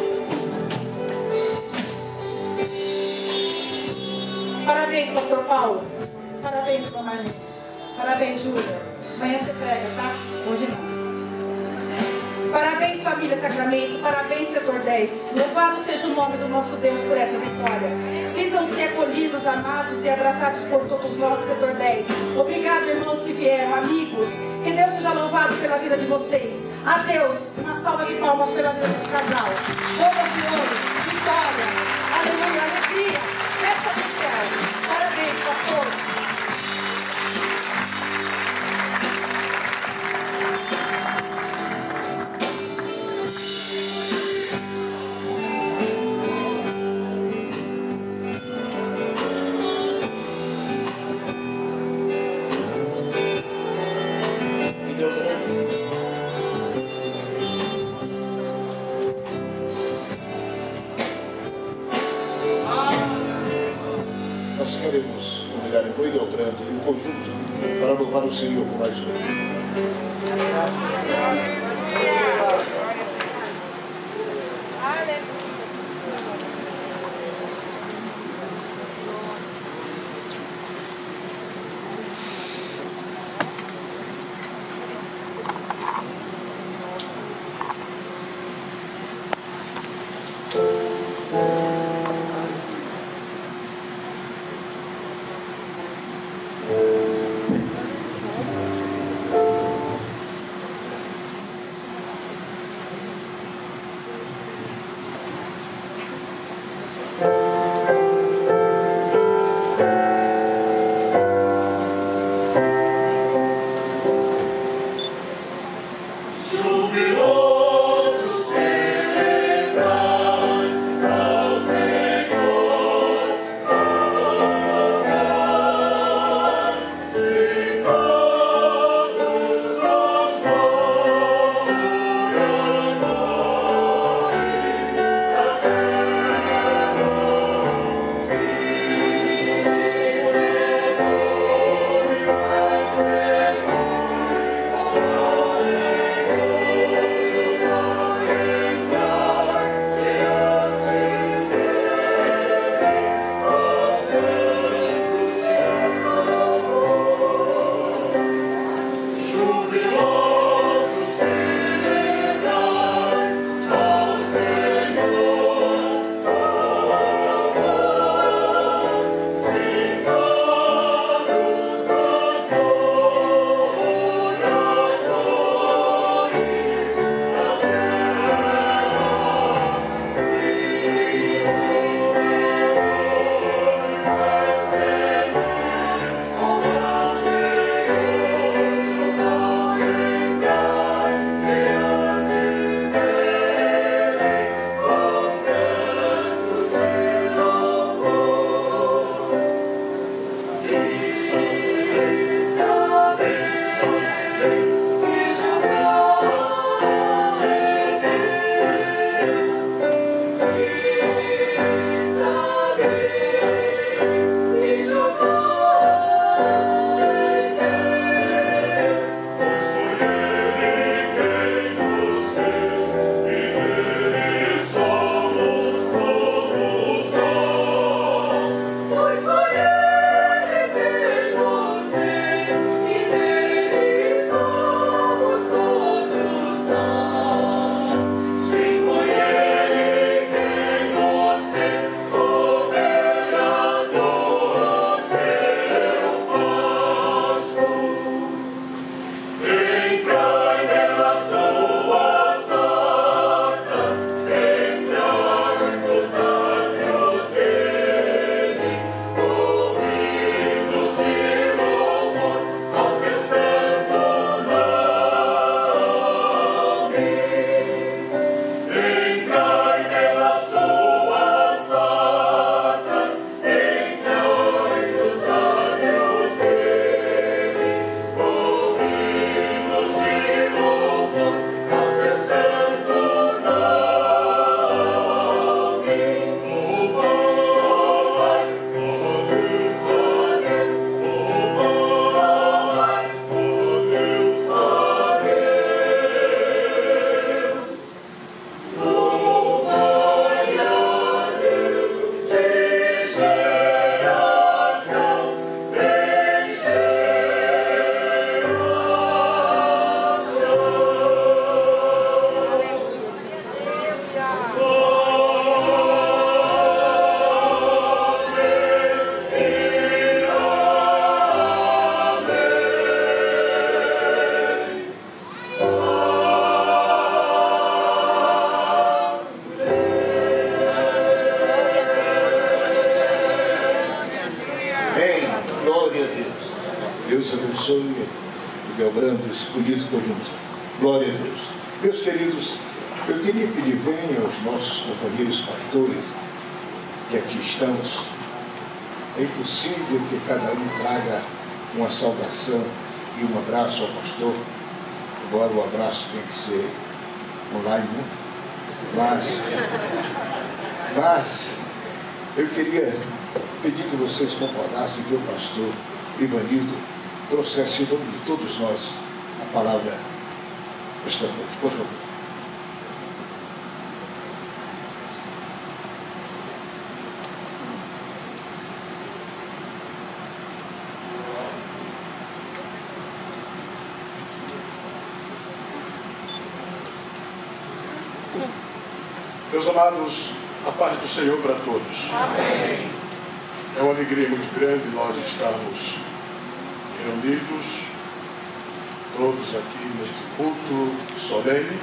Parabéns, pastor Paulo. Parabéns, irmã Marlene. Parabéns, Júlia. Amanhã você prega, tá? Hoje não. Parabéns, família Sacramento. Parabéns, setor 10. Louvado seja o nome do nosso Deus por essa vitória. Sintam-se acolhidos, amados e abraçados por todos nós, setor 10. Obrigado, irmãos que vieram, amigos. Que Deus seja louvado pela vida de vocês. A Deus, uma salva de palmas pela vida desse casal. Boa de ouro, vitória, aleluia, alegria, festa do céu. Parabéns, pastores. Queremos convidar o Boi Deltrando em conjunto para louvar o Senhor por mais um. Belgrando, esse bonito conjunto. Glória a Deus. Meus queridos, eu queria pedir, venham aos nossos companheiros pastores, que aqui estamos. É impossível que cada um traga uma saudação e um abraço ao pastor, embora o abraço tenha que ser online, né? Mas eu queria pedir que vocês concordassem que o pastor Ivanildo trouxesse em nome de todos nós a palavra esta noite. Por favor. Meus amados, a paz do Senhor para todos. Amém. É uma alegria muito grande nós estarmos reunidos, todos aqui neste culto solene,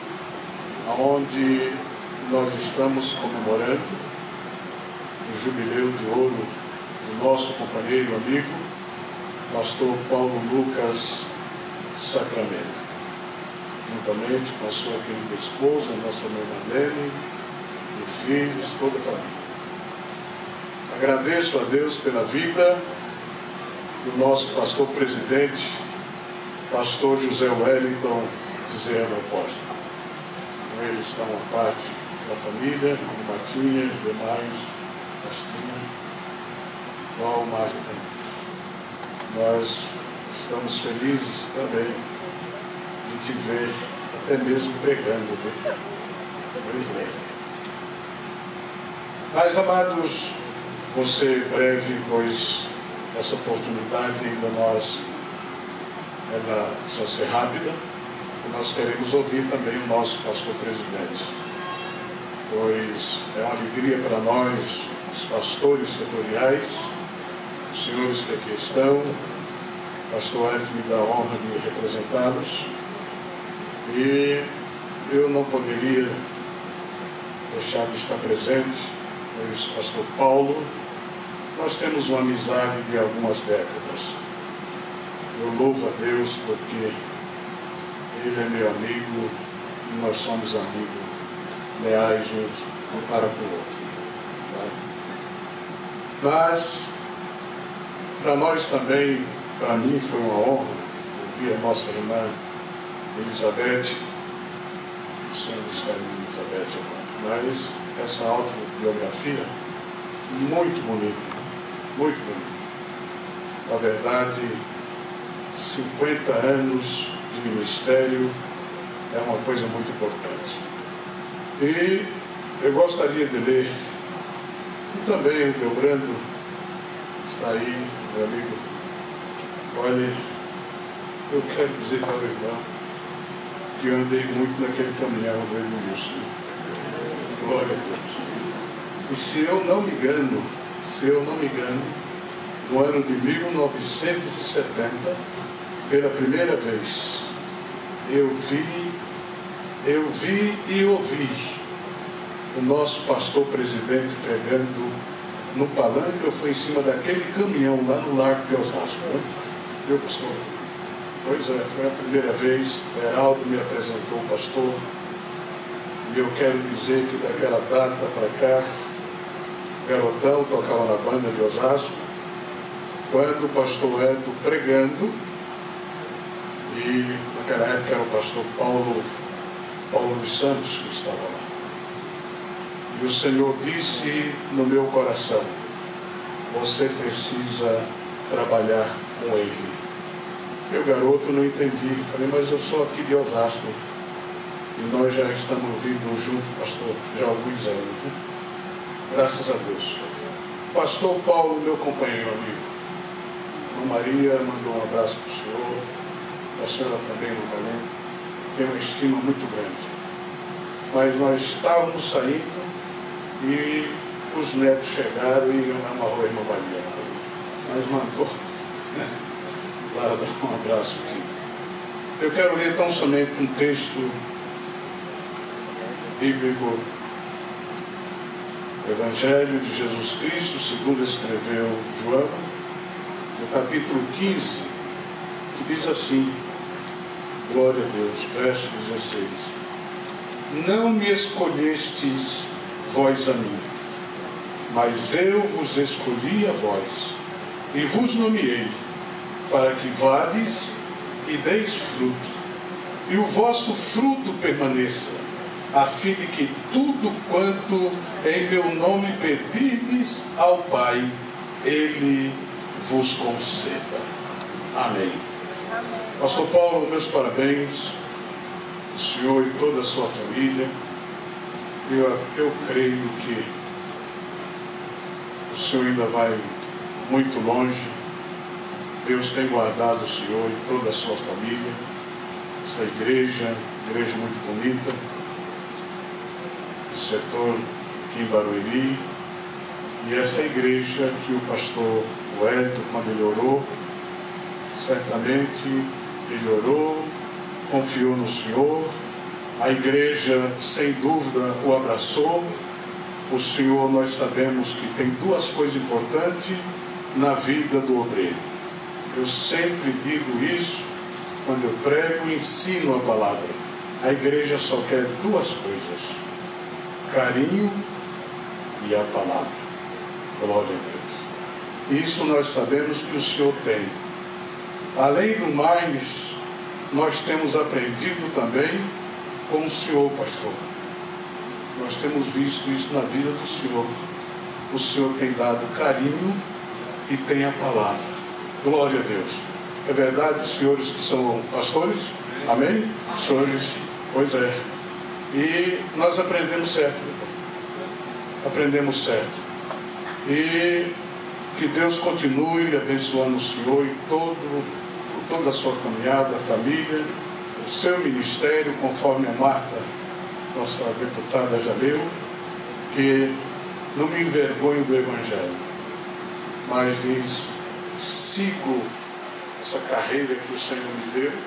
onde nós estamos comemorando o jubileu de ouro do nosso companheiro amigo, pastor Paulo Lucas Sacramento, juntamente com a sua querida esposa, nossa mãe Marlene, e filhos, toda a família. Agradeço a Deus pela vida do nosso pastor presidente, pastor José Wellington Bezerra Apóstolo. Com ele está uma parte da família, como Martinha, os demais, Pastinha, igual Marta. Nós estamos felizes também de te ver, até mesmo pregando. Pois é. Mas, amados, vou ser breve, pois essa oportunidade ainda ela precisa ser rápida, e nós queremos ouvir também o nosso pastor presidente, pois é uma alegria para nós, os pastores setoriais, os senhores que aqui estão. O pastor Hélio me dá a honra de representá-los, e eu não poderia deixar de estar presente, pois o pastor Paulo, nós temos uma amizade de algumas décadas. Eu louvo a Deus porque ele é meu amigo e nós somos amigos leais um para com o outro. Tá? Mas, para nós também, para mim foi uma honra ouvir a nossa irmã Elizabeth, o senhor está em Elizabeth agora, mas essa autobiografia muito bonita, muito bonita. Na verdade, 50 anos de ministério é uma coisa muito importante. E eu gostaria de ler, e também o Belgrando está aí, meu amigo. Olha, eu quero dizer para o irmão que eu andei muito naquele caminhão do Edmilson. Glória a Deus. E se eu não me engano, no ano de 1970, pela primeira vez, eu vi e ouvi o nosso pastor presidente pregando no palanque. Eu fui em cima daquele caminhão lá no Largo de Osasco. Viu, pastor? Pois é, foi a primeira vez. O Heraldo me apresentou o pastor. E eu quero dizer que daquela data para cá, garotão tocava na banda de Osasco, quando o pastor Hélio pregando, e naquela época era o pastor Paulo dos Santos que estava lá. E o Senhor disse no meu coração: você precisa trabalhar com ele. Eu, garoto, não entendi. Falei, mas eu sou aqui de Osasco. E nós já estamos vindo junto, pastor, já há alguns anos. Né? Graças a Deus. Pastor Paulo, meu companheiro, amigo. A Maria mandou um abraço para o senhor. A senhora também, Maria, tem uma estima muito grande. Mas nós estávamos saindo e os netos chegaram e amarrou a irmã Maria. Mas mandou lá dar um abraço aqui. Eu quero ler tão somente um texto bíblico, Evangelho de Jesus Cristo, segundo escreveu João, no capítulo 15, que diz assim: Glória a Deus. Verso 16. Não me escolhestes vós a mim, mas eu vos escolhi a vós, e vos nomeei, para que vades e deis fruto, e o vosso fruto permaneça, a fim de que tudo quanto em meu nome pedirdes ao Pai, Ele vos conceda. Amém. Pastor Paulo, meus parabéns, o senhor e toda a sua família. Eu creio que o senhor ainda vai muito longe. Deus tem guardado o senhor e toda a sua família. Essa igreja muito bonita, o setor aqui em Barueri, e essa igreja que o pastor Wellington, quando ele orou, certamente ele orou, confiou no Senhor, a igreja sem dúvida o abraçou. O Senhor, nós sabemos que tem duas coisas importantes na vida do obreiro. Eu sempre digo isso quando eu prego e ensino a palavra. A igreja só quer duas coisas: carinho e a palavra. Glória a Deus. Isso nós sabemos que o Senhor tem. Além do mais, nós temos aprendido também com o Senhor, pastor. Nós temos visto isso na vida do Senhor. O Senhor tem dado carinho e tem a palavra. Glória a Deus. É verdade, os senhores que são pastores? Amém? Senhores, pois é. E nós aprendemos certo. Aprendemos certo. E que Deus continue abençoando o senhor e toda a sua caminhada, a família, o seu ministério, conforme a Marta, nossa deputada, já leu, que não me envergonho do Evangelho, mas diz: sigo essa carreira que o Senhor me deu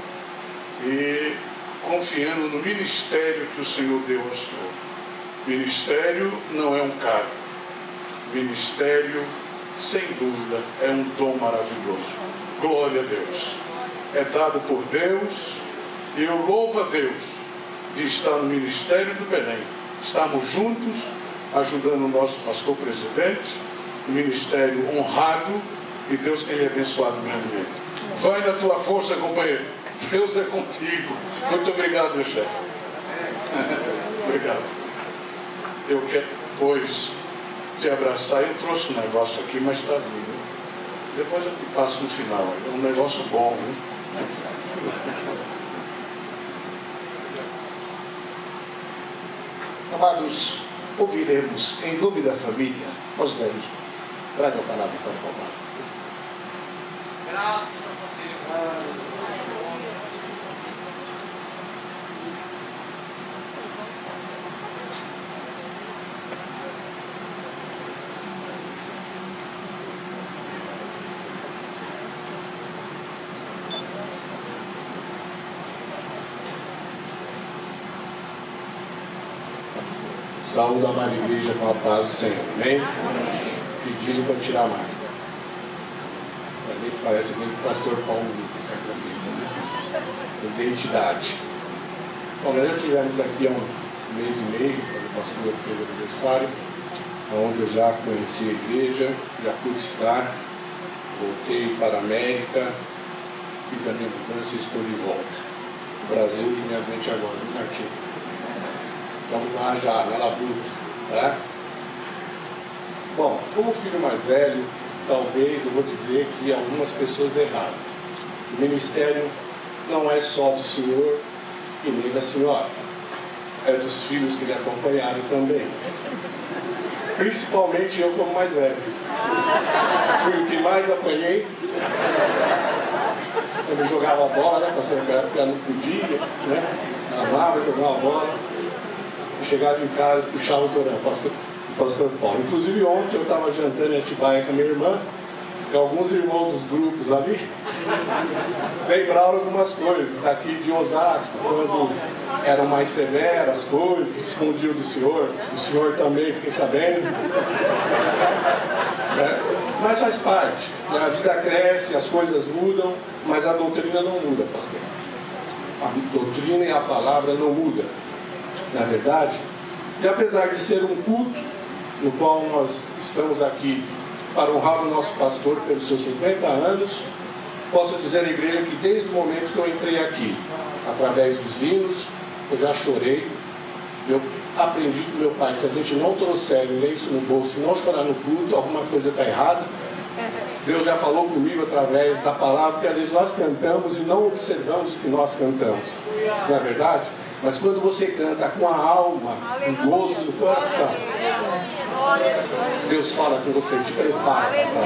e confiando no ministério que o Senhor deu ao Senhor. Ministério não é um cargo. Ministério, sem dúvida, é um dom maravilhoso. Glória a Deus. É dado por Deus e eu louvo a Deus de estar no Ministério do Belém. Estamos juntos, ajudando o nosso pastor presidente, um ministério honrado, e Deus tem lhe abençoado grandemente. Vai na tua força, companheiro. Deus é contigo. Muito obrigado, meu chefe. Obrigado. Eu quero depois te abraçar. Eu trouxe um negócio aqui, mas está vindo. Depois eu te passo no final. É um negócio bom, né? Amados, ouviremos em nome da família. Osdaí, traga a palavra para o Paulo. Graças a Deus. Saúde a amada igreja com a paz do Senhor. Amém? Pedindo para tirar a máscara. Parece bem que o pastor Paulo identidade. Bom, nós já tivemos aqui há um mês e meio, quando o pastor fez o aniversário, onde eu já conheci a igreja, já pude estar, voltei para a América, fiz a minha mudança e estou de volta. O Brasil que me aguente agora, no Martinho. Estamos lá já, na labuta, tá? Bom, como filho mais velho, talvez eu vou dizer que algumas pessoas erraram. O ministério não é só do senhor e nem da senhora, é dos filhos que lhe acompanharam também. Principalmente eu como mais velho. Fui o que mais apanhei. Quando eu jogava bola, né, pastor, porque não podia, né? Amava jogar uma bola. Chegava em casa e puxava o orelhas, pastor Paulo. Inclusive ontem eu estava jantando em Atibaia com a minha irmã, e alguns irmãos dos grupos ali lembraram algumas coisas daqui de Osasco, quando eram mais severas as coisas, escondiam do senhor também, fiquei sabendo. Mas faz parte, a vida cresce, as coisas mudam, mas a doutrina não muda, pastor. A doutrina e a palavra não mudam, na verdade. E apesar de ser um culto no qual nós estamos aqui para honrar o nosso pastor pelos seus 50 anos, posso dizer à igreja que desde o momento que eu entrei aqui, através dos hinos, eu já chorei. Eu aprendi com meu pai, se a gente não trouxer o lenço no bolso e não chorar no culto, alguma coisa está errada. Deus já falou comigo através da palavra, que às vezes nós cantamos e não observamos o que nós cantamos. Não é verdade? Mas quando você canta com a alma, o gozo do coração, Deus fala com você, te prepara.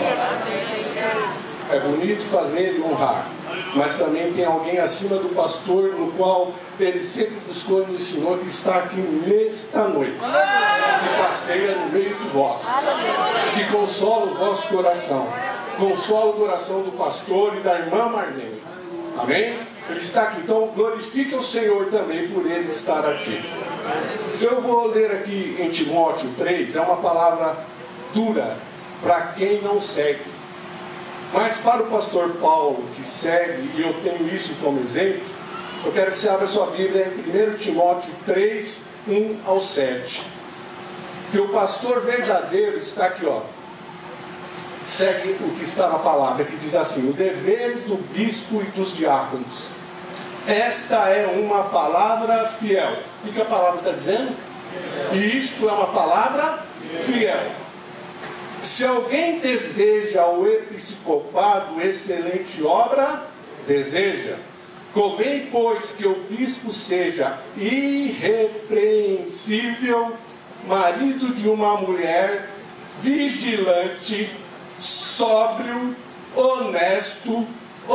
É bonito fazer e honrar, mas também tem alguém acima do pastor, no qual ele sempre buscou e me ensinou, que está aqui nesta noite, que passeia no meio de vós, que consola o vosso coração, consola o coração do pastor e da irmã Marlene. Amém? Ele está aqui, então glorifique o Senhor também por ele estar aqui. Eu vou ler aqui em Timóteo 3, é uma palavra dura para quem não segue. Mas para o pastor Paulo, que segue, e eu tenho isso como exemplo, eu quero que você abra sua Bíblia em 1 Timóteo 3, 1 ao 7. Que o pastor verdadeiro está aqui, ó. Segue o que está na palavra, que diz assim: o dever do bispo e dos diáconos. Esta é uma palavra fiel. O que a palavra está dizendo? E isto é uma palavra fiel. Se alguém deseja o episcopado, excelente obra, deseja. Convém, pois, que o bispo seja irrepreensível, marido de uma mulher, vigilante, sóbrio, honesto,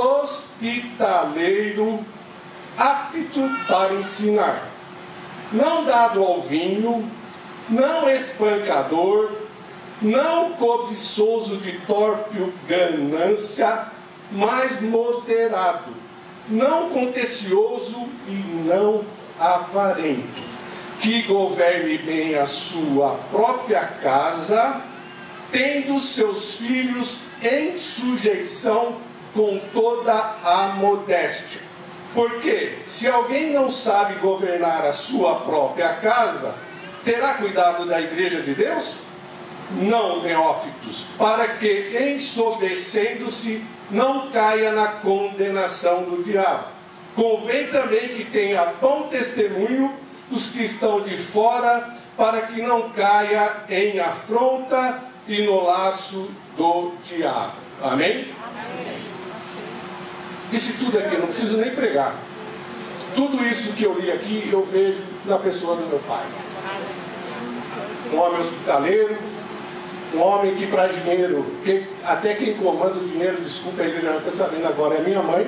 hospitaleiro, apto para ensinar, não dado ao vinho, não espancador, não cobiçoso de torpe ganância, mas moderado, não contencioso e não avarento, que governe bem a sua própria casa, tendo seus filhos em sujeição com toda a modéstia. Porque se alguém não sabe governar a sua própria casa, terá cuidado da igreja de Deus? Não, neófitos, para que, ensoberbecendo-se, não caia na condenação do diabo. Convém também que tenha bom testemunho dos que estão de fora, para que não caia em afronta e no laço do diabo. Amém? Amém. Disse tudo aqui, não preciso nem pregar. Tudo isso que eu li aqui, eu vejo na pessoa do meu pai. Um homem hospitaleiro, um homem que para dinheiro, até quem comanda o dinheiro, desculpa, ele já está sabendo agora, é minha mãe,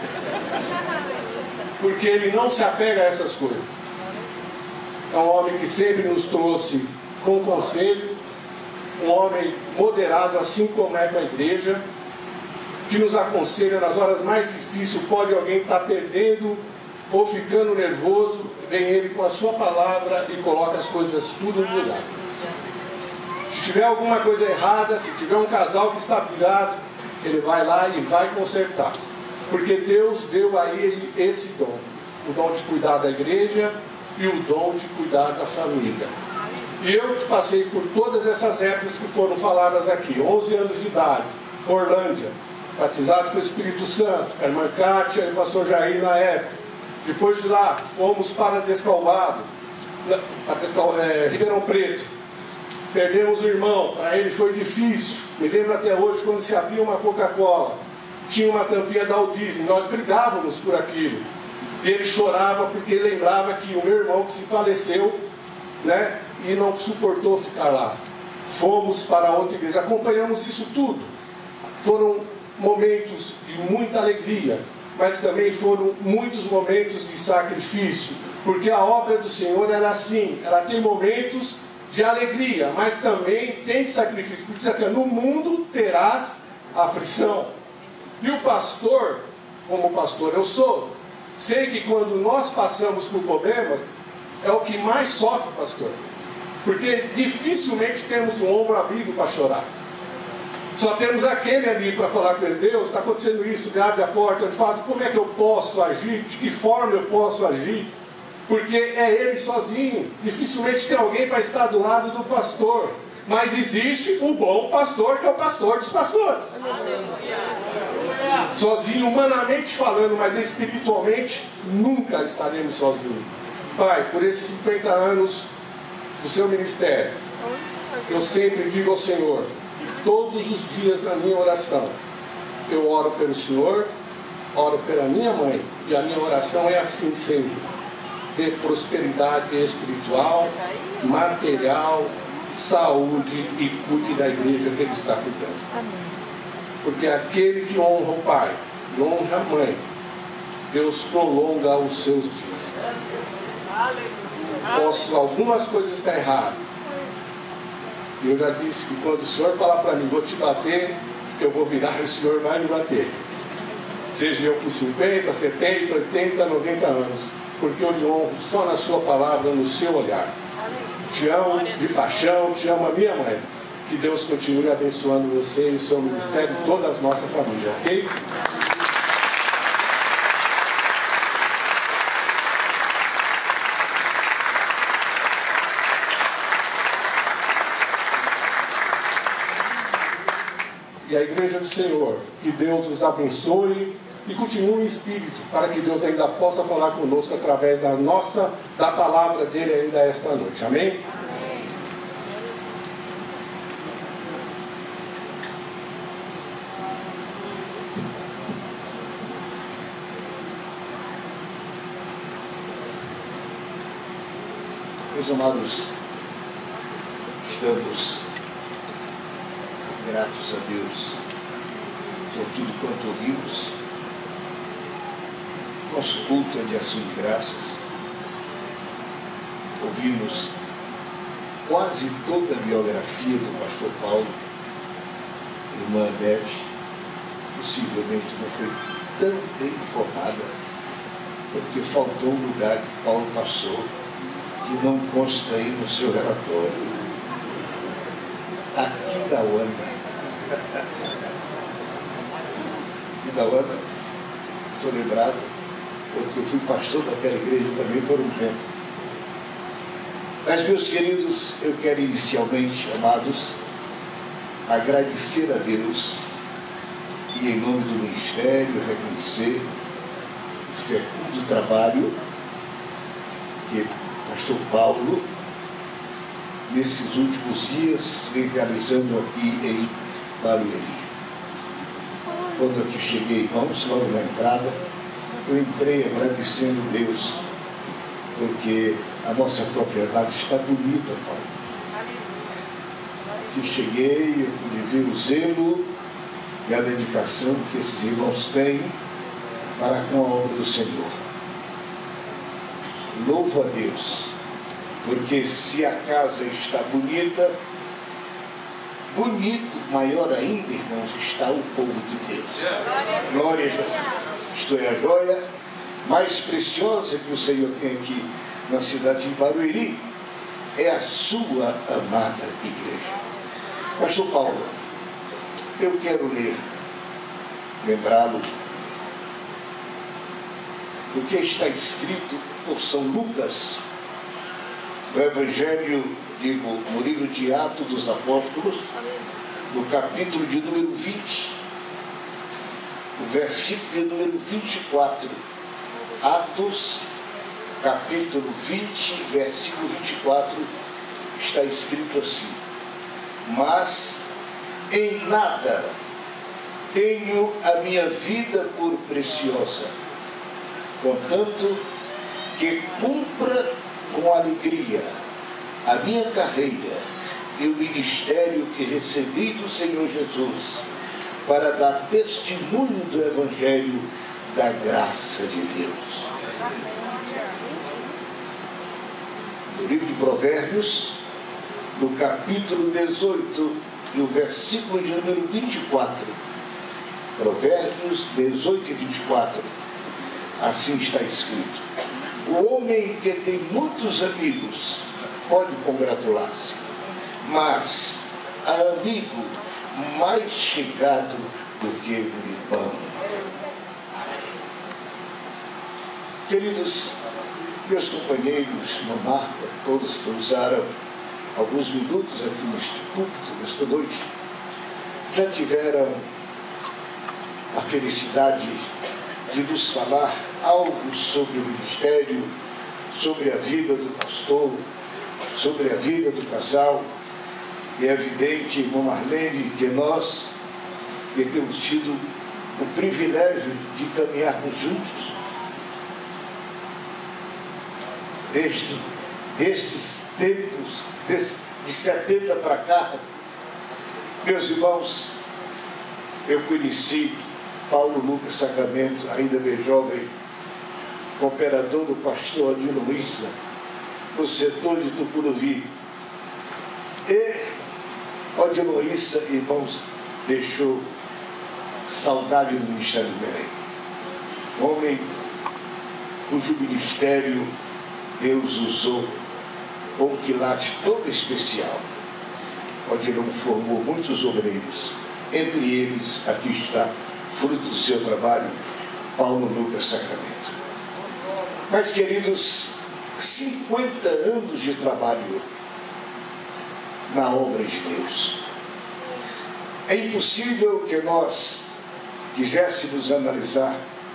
porque ele não se apega a essas coisas. É um homem que sempre nos trouxe com conselho, um homem moderado, assim como é com a igreja, que nos aconselha nas horas mais difíceis. Pode alguém estar perdendo ou ficando nervoso, vem ele com a sua palavra e coloca as coisas tudo no lugar. Se tiver alguma coisa errada, se tiver um casal que está brigado, ele vai lá e vai consertar. Porque Deus deu a ele esse dom. O dom de cuidar da igreja e o dom de cuidar da família. E eu que passei por todas essas épocas que foram faladas aqui. 11 anos de idade, Orlândia, batizado com o Espírito Santo, a irmã Kátia e o pastor Jair na época. Depois de lá, fomos para Descalvado, Ribeirão Preto. Perdemos o irmão, para ele foi difícil. Me lembro até hoje, quando se abria uma Coca-Cola, tinha uma tampinha da Aldisney, nós brigávamos por aquilo. E ele chorava porque ele lembrava que o meu irmão que se faleceu, né, e não suportou ficar lá. Fomos para outra igreja, acompanhamos isso tudo. Foram momentos de muita alegria, mas também foram muitos momentos de sacrifício, porque a obra do Senhor era assim, ela tem momentos de alegria, mas também tem sacrifício, porque você no mundo terás aflição. E o pastor, como pastor eu sou, sei que quando nós passamos por problema, é o que mais sofre, pastor, porque dificilmente temos um ombro amigo para chorar. Só temos aquele ali para falar com ele. Deus, está acontecendo isso, me abre a porta. Ele fala, como é que eu posso agir? De que forma eu posso agir? Porque é ele sozinho. Dificilmente tem alguém para estar do lado do pastor. Mas existe o bom pastor, que é o pastor dos pastores. Sozinho, humanamente falando, mas espiritualmente, nunca estaremos sozinhos. Pai, por esses 50 anos do seu ministério, eu sempre digo ao Senhor, todos os dias na minha oração, eu oro pelo Senhor, oro pela minha mãe, e a minha oração é assim sempre: ter prosperidade espiritual, material, saúde, e cuide da igreja que ele está cuidando. Porque aquele que honra o pai e honra a mãe, Deus prolonga os seus dias. Algumas coisas estão erradas. E eu já disse que quando o Senhor falar para mim, vou te bater, eu vou virar e o Senhor vai me bater. Seja eu com 50, 70, 80, 90 anos. Porque eu lhe honro só na sua palavra, no seu olhar. Te amo de paixão, te amo a minha mãe. Que Deus continue abençoando você e o seu ministério e toda a nossa família, ok? E a igreja do Senhor, que Deus os abençoe e continue em espírito, para que Deus ainda possa falar conosco através da palavra dele ainda esta noite. Amém? Meus amados, estamos gratos a Deus por tudo quanto ouvimos. Nosso culto é de ação de graças. Ouvimos quase toda a biografia do pastor Paulo. Irmã Beth possivelmente não foi tão bem informada, porque faltou um lugar que Paulo passou que não consta aí no seu relatório. Aquidauana. Aquidauana, estou lembrado, porque eu fui pastor daquela igreja também por um tempo. Mas, meus queridos, eu quero inicialmente, amados, agradecer a Deus e, em nome do ministério, reconhecer o fecundo trabalho que o pastor Paulo, nesses últimos dias, vem realizando aqui em Barueri. Quando aqui cheguei, irmãos, logo na entrada, eu entrei agradecendo a Deus, porque a nossa propriedade está bonita, Paulo. Aqui cheguei, eu pude ver o zelo e a dedicação que esses irmãos têm para com a obra do Senhor. Louvo a Deus, porque se a casa está bonita, bonito, maior ainda, irmãos, está o povo de Deus. Glória a Jesus. Isto é a joia mais preciosa que o Senhor tem aqui na cidade de Barueri, é a sua amada igreja. Pastor Paulo, eu quero lembrá-lo do que está escrito por São Lucas, no Evangelho, no livro de Atos dos Apóstolos, no capítulo de número 20, o versículo de número 24. Atos, capítulo 20, versículo 24, está escrito assim: mas em nada tenho a minha vida por preciosa, contanto que cumpra com alegria a minha carreira e o ministério que recebi do Senhor Jesus, para dar testemunho do Evangelho da graça de Deus. No livro de Provérbios, no capítulo 18, no versículo de número 24, Provérbios 18 e 24, assim está escrito: o homem que tem muitos amigos pode congratular-se, mas a amigo mais chegado do que um irmão. Queridos, meus companheiros, irmã Marta, todos que usaram alguns minutos aqui neste púlpito, nesta noite, já tiveram a felicidade de nos falar algo sobre o ministério, sobre a vida do pastor, sobre a vida do casal. E é evidente, irmã Marlene, que nós que temos tido o privilégio de caminharmos juntos destes tempos, de 70 para cá. Meus irmãos, eu conheci Paulo Lucas Sacramento, ainda bem jovem, cooperador do pastor Adino Issa, no setor de Tucuruvi. E Adino Issa, irmãos, deixou saudade no Ministério do Belém. Homem cujo ministério Deus usou com um quilate todo especial, onde não formou muitos obreiros. Entre eles, aqui está, fruto do seu trabalho, Paulo Lucas Sacramento. Mas, queridos, 50 anos de trabalho na obra de Deus. É impossível que nós quiséssemos analisar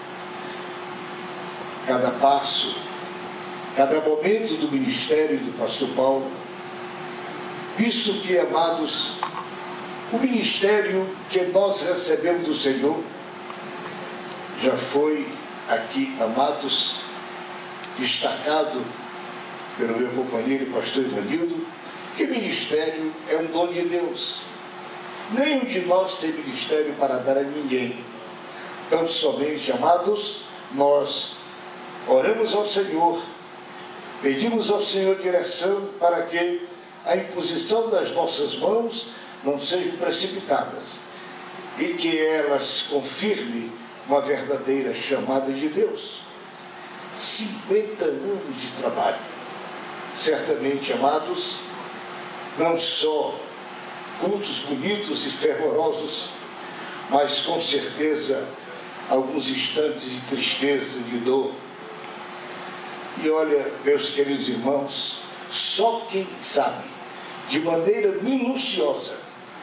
cada passo, cada momento do ministério do pastor Paulo, visto que, amados, o ministério que nós recebemos do Senhor já foi aqui, amados, destacado pelo meu companheiro pastor Ivanildo, que ministério é um dom de Deus. Nenhum de nós tem ministério para dar a ninguém. Tão somente, amados, nós oramos ao Senhor, pedimos ao Senhor direção para que a imposição das nossas mãos não sejam precipitadas e que elas confirmem uma verdadeira chamada de Deus. 50 anos de trabalho. Certamente, amados, não só cultos bonitos e fervorosos, mas com certeza alguns instantes de tristeza, de dor. E olha, meus queridos irmãos, só quem sabe de maneira minuciosa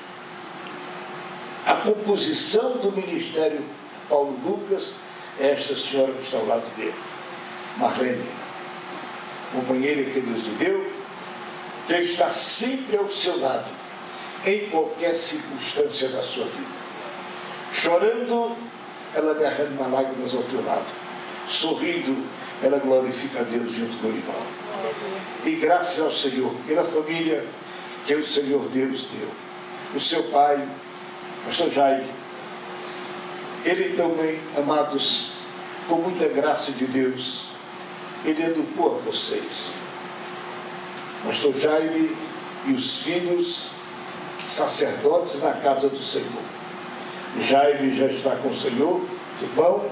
a composição do ministério Paulo Lucas é esta senhora que está ao lado dele, Marlene, companheira que Deus lhe deu, que está sempre ao seu lado, em qualquer circunstância da sua vida. Chorando, ela derrama lágrimas ao teu lado. Sorrindo, ela glorifica a Deus junto com o irmão. E graças ao Senhor, pela família que o Senhor Deus deu. O seu pai, pastor Jaime, ele também, amados, com muita graça de Deus, ele educou a vocês. Pastor Jaime e os filhos sacerdotes na casa do Senhor. Jaime já está com o Senhor, irmão.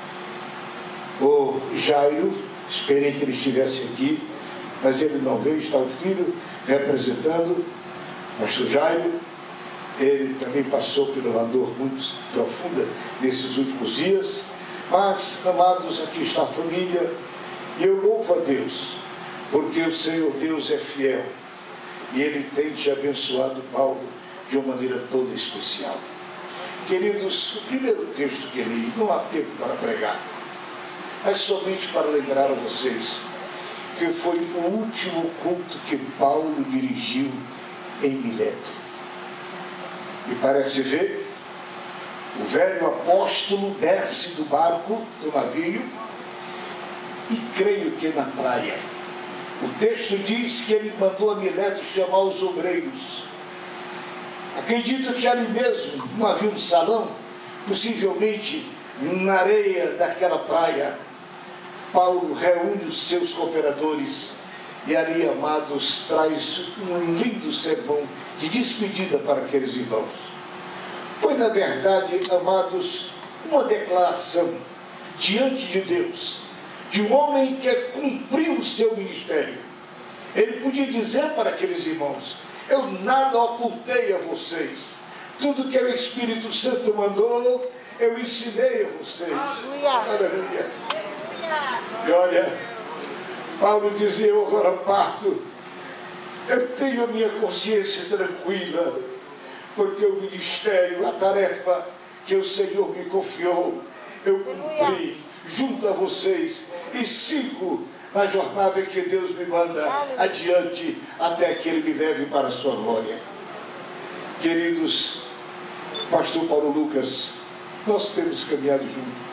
O Jairo, esperei que ele estivesse aqui, mas ele não veio, está o filho representando. Pastor Jairo, ele também passou por uma dor muito profunda nesses últimos dias. Mas, amados, aqui está a família, e eu louvo a Deus, porque o Senhor Deus é fiel, e Ele tem te abençoado, Paulo, de uma maneira toda especial. Queridos, o primeiro texto que li, não há tempo para pregar, mas somente para lembrar a vocês que foi o último culto que Paulo dirigiu em Mileto. E parece ver, o velho apóstolo desce do barco, do navio, e creio que na praia. O texto diz que ele mandou a Mileto chamar os obreiros. Acredito que ali mesmo não havia um salão, possivelmente na areia daquela praia. Paulo reúne os seus cooperadores e ali, amados, traz um lindo sermão de despedida para aqueles irmãos. Foi, na verdade, amados, uma declaração diante de Deus, de um homem que cumpriu o seu ministério. Ele podia dizer para aqueles irmãos: eu nada ocultei a vocês, Tudo que o Espírito Santo mandou, eu ensinei a vocês. Aleluia. E olha, Paulo dizia, eu agora parto. Eu tenho a minha consciência tranquila, porque o ministério, a tarefa que o Senhor me confiou, eu cumpri junto a vocês e sigo na jornada que Deus me manda adiante, até que Ele me leve para a sua glória. Queridos, pastor Paulo Lucas, nós temos caminhado juntos.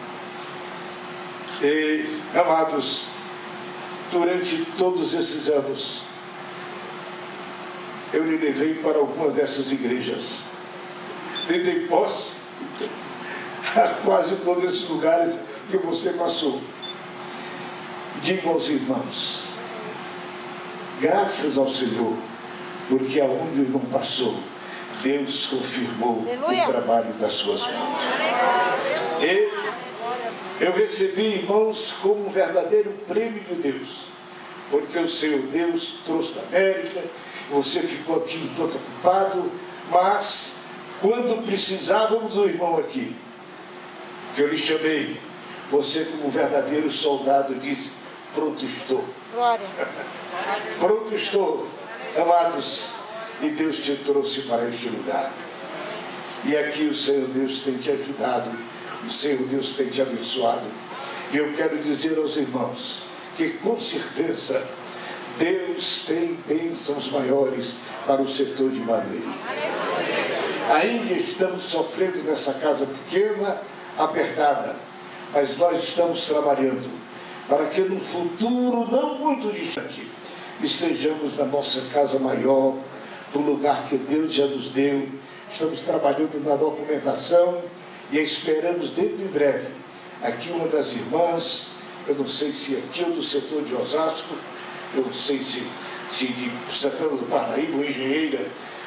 E, amados, durante todos esses anos, eu lhe levei para alguma dessas igrejas. Lhe dei posse a quase todos esses lugares que você passou. Digo aos irmãos, graças ao Senhor, porque aonde o irmão passou, Deus confirmou o trabalho das suas mãos. E eu recebi, irmãos, como um verdadeiro prêmio de Deus, porque o Senhor Deus trouxe da América, você ficou aqui um tanto ocupado, mas quando precisávamos do irmão aqui, que eu lhe chamei, você como um verdadeiro soldado disse, pronto estou. Glória. Pronto estou, amados, e Deus te trouxe para este lugar. E aqui o Senhor Deus tem te ajudado, o Senhor Deus tem te abençoado. E eu quero dizer aos irmãos que com certeza Deus tem bênçãos maiores para o setor de Madureira. Ainda estamos sofrendo nessa casa pequena, apertada, mas nós estamos trabalhando para que no futuro, não muito distante, estejamos na nossa casa maior, no lugar que Deus já nos deu. Estamos trabalhando na documentação e esperamos dentro em breve. Aqui uma das irmãs, eu não sei se aqui ou do setor de Osasco, eu não sei se de Santana do Parnaíba, uma engenheira,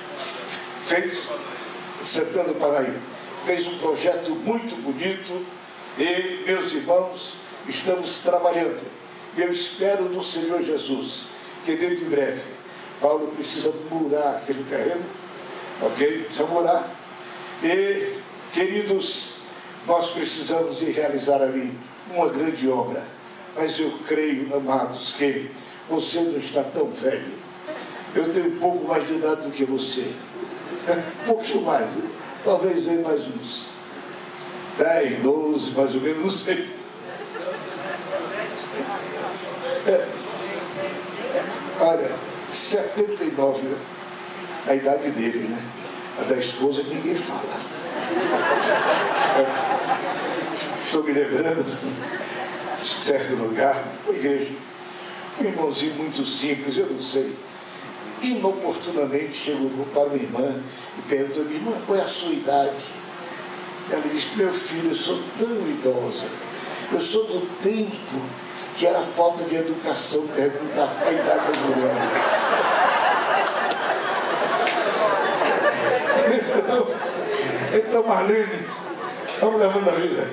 fez Santana do Parnaíba, fez um projeto muito bonito e, meus irmãos, estamos trabalhando. Eu espero no Senhor Jesus que dentro em breve, Paulo precisa murar aquele terreno, ok? Precisa murar. E, queridos, nós precisamos de realizar ali uma grande obra. Mas eu creio, amados, que você não está tão velho. Eu tenho um pouco mais de idade do que você. Um pouquinho mais. Talvez aí mais uns 10, 12, mais ou menos, não sei. Olha, 79, né? A idade dele, né? A da esposa ninguém fala. Estou me lembrando de certo lugar, uma igreja, um irmãozinho muito simples, eu não sei, inoportunamente chegou para uma irmã e perguntou: minha irmã, qual é a sua idade? Ela disse: meu filho, eu sou tão idosa, eu sou do tempo que era falta de educação perguntar a idade das mulheres. Então, Marlene, vamos levando a vida.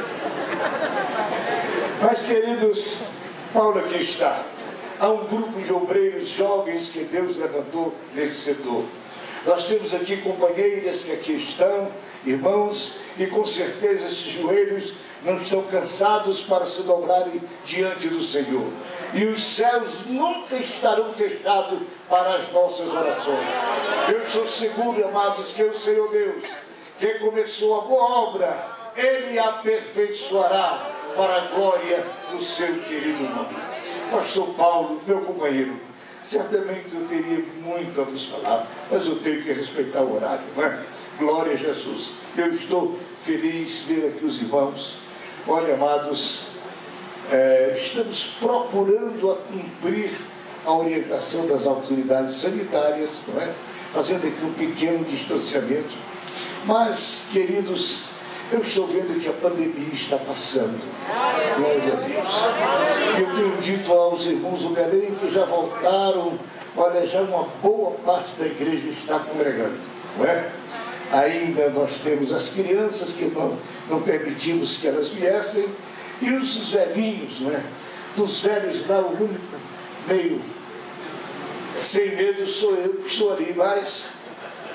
Mas, queridos, Paulo aqui está. Há um grupo de obreiros jovens que Deus levantou nesse setor. Nós temos aqui companheiras que aqui estão, irmãos, e com certeza esses joelhos não estão cansados para se dobrarem diante do Senhor. E os céus nunca estarão fechados para as nossas orações. Eu sou seguro, amados, que o Senhor Deus, que começou a boa obra, Ele aperfeiçoará para a glória do seu querido nome. Pastor Paulo, meu companheiro, certamente eu teria muito a vos falar, mas eu tenho que respeitar o horário, não é? Glória a Jesus. Eu estou feliz de ver aqui os irmãos. Olha, amados, estamos procurando a cumprir a orientação das autoridades sanitárias, não é? Fazendo aqui um pequeno distanciamento. Mas, queridos, eu estou vendo que a pandemia está passando. Glória a Deus. Eu tenho dito aos irmãos do Belém que já voltaram. Olha, já uma boa parte da igreja está congregando, não é? Ainda nós temos as crianças que não permitimos que elas viessem, e os velhinhos, não é? Dos velhos lá, o único meio sem medo sou eu que estou ali, mas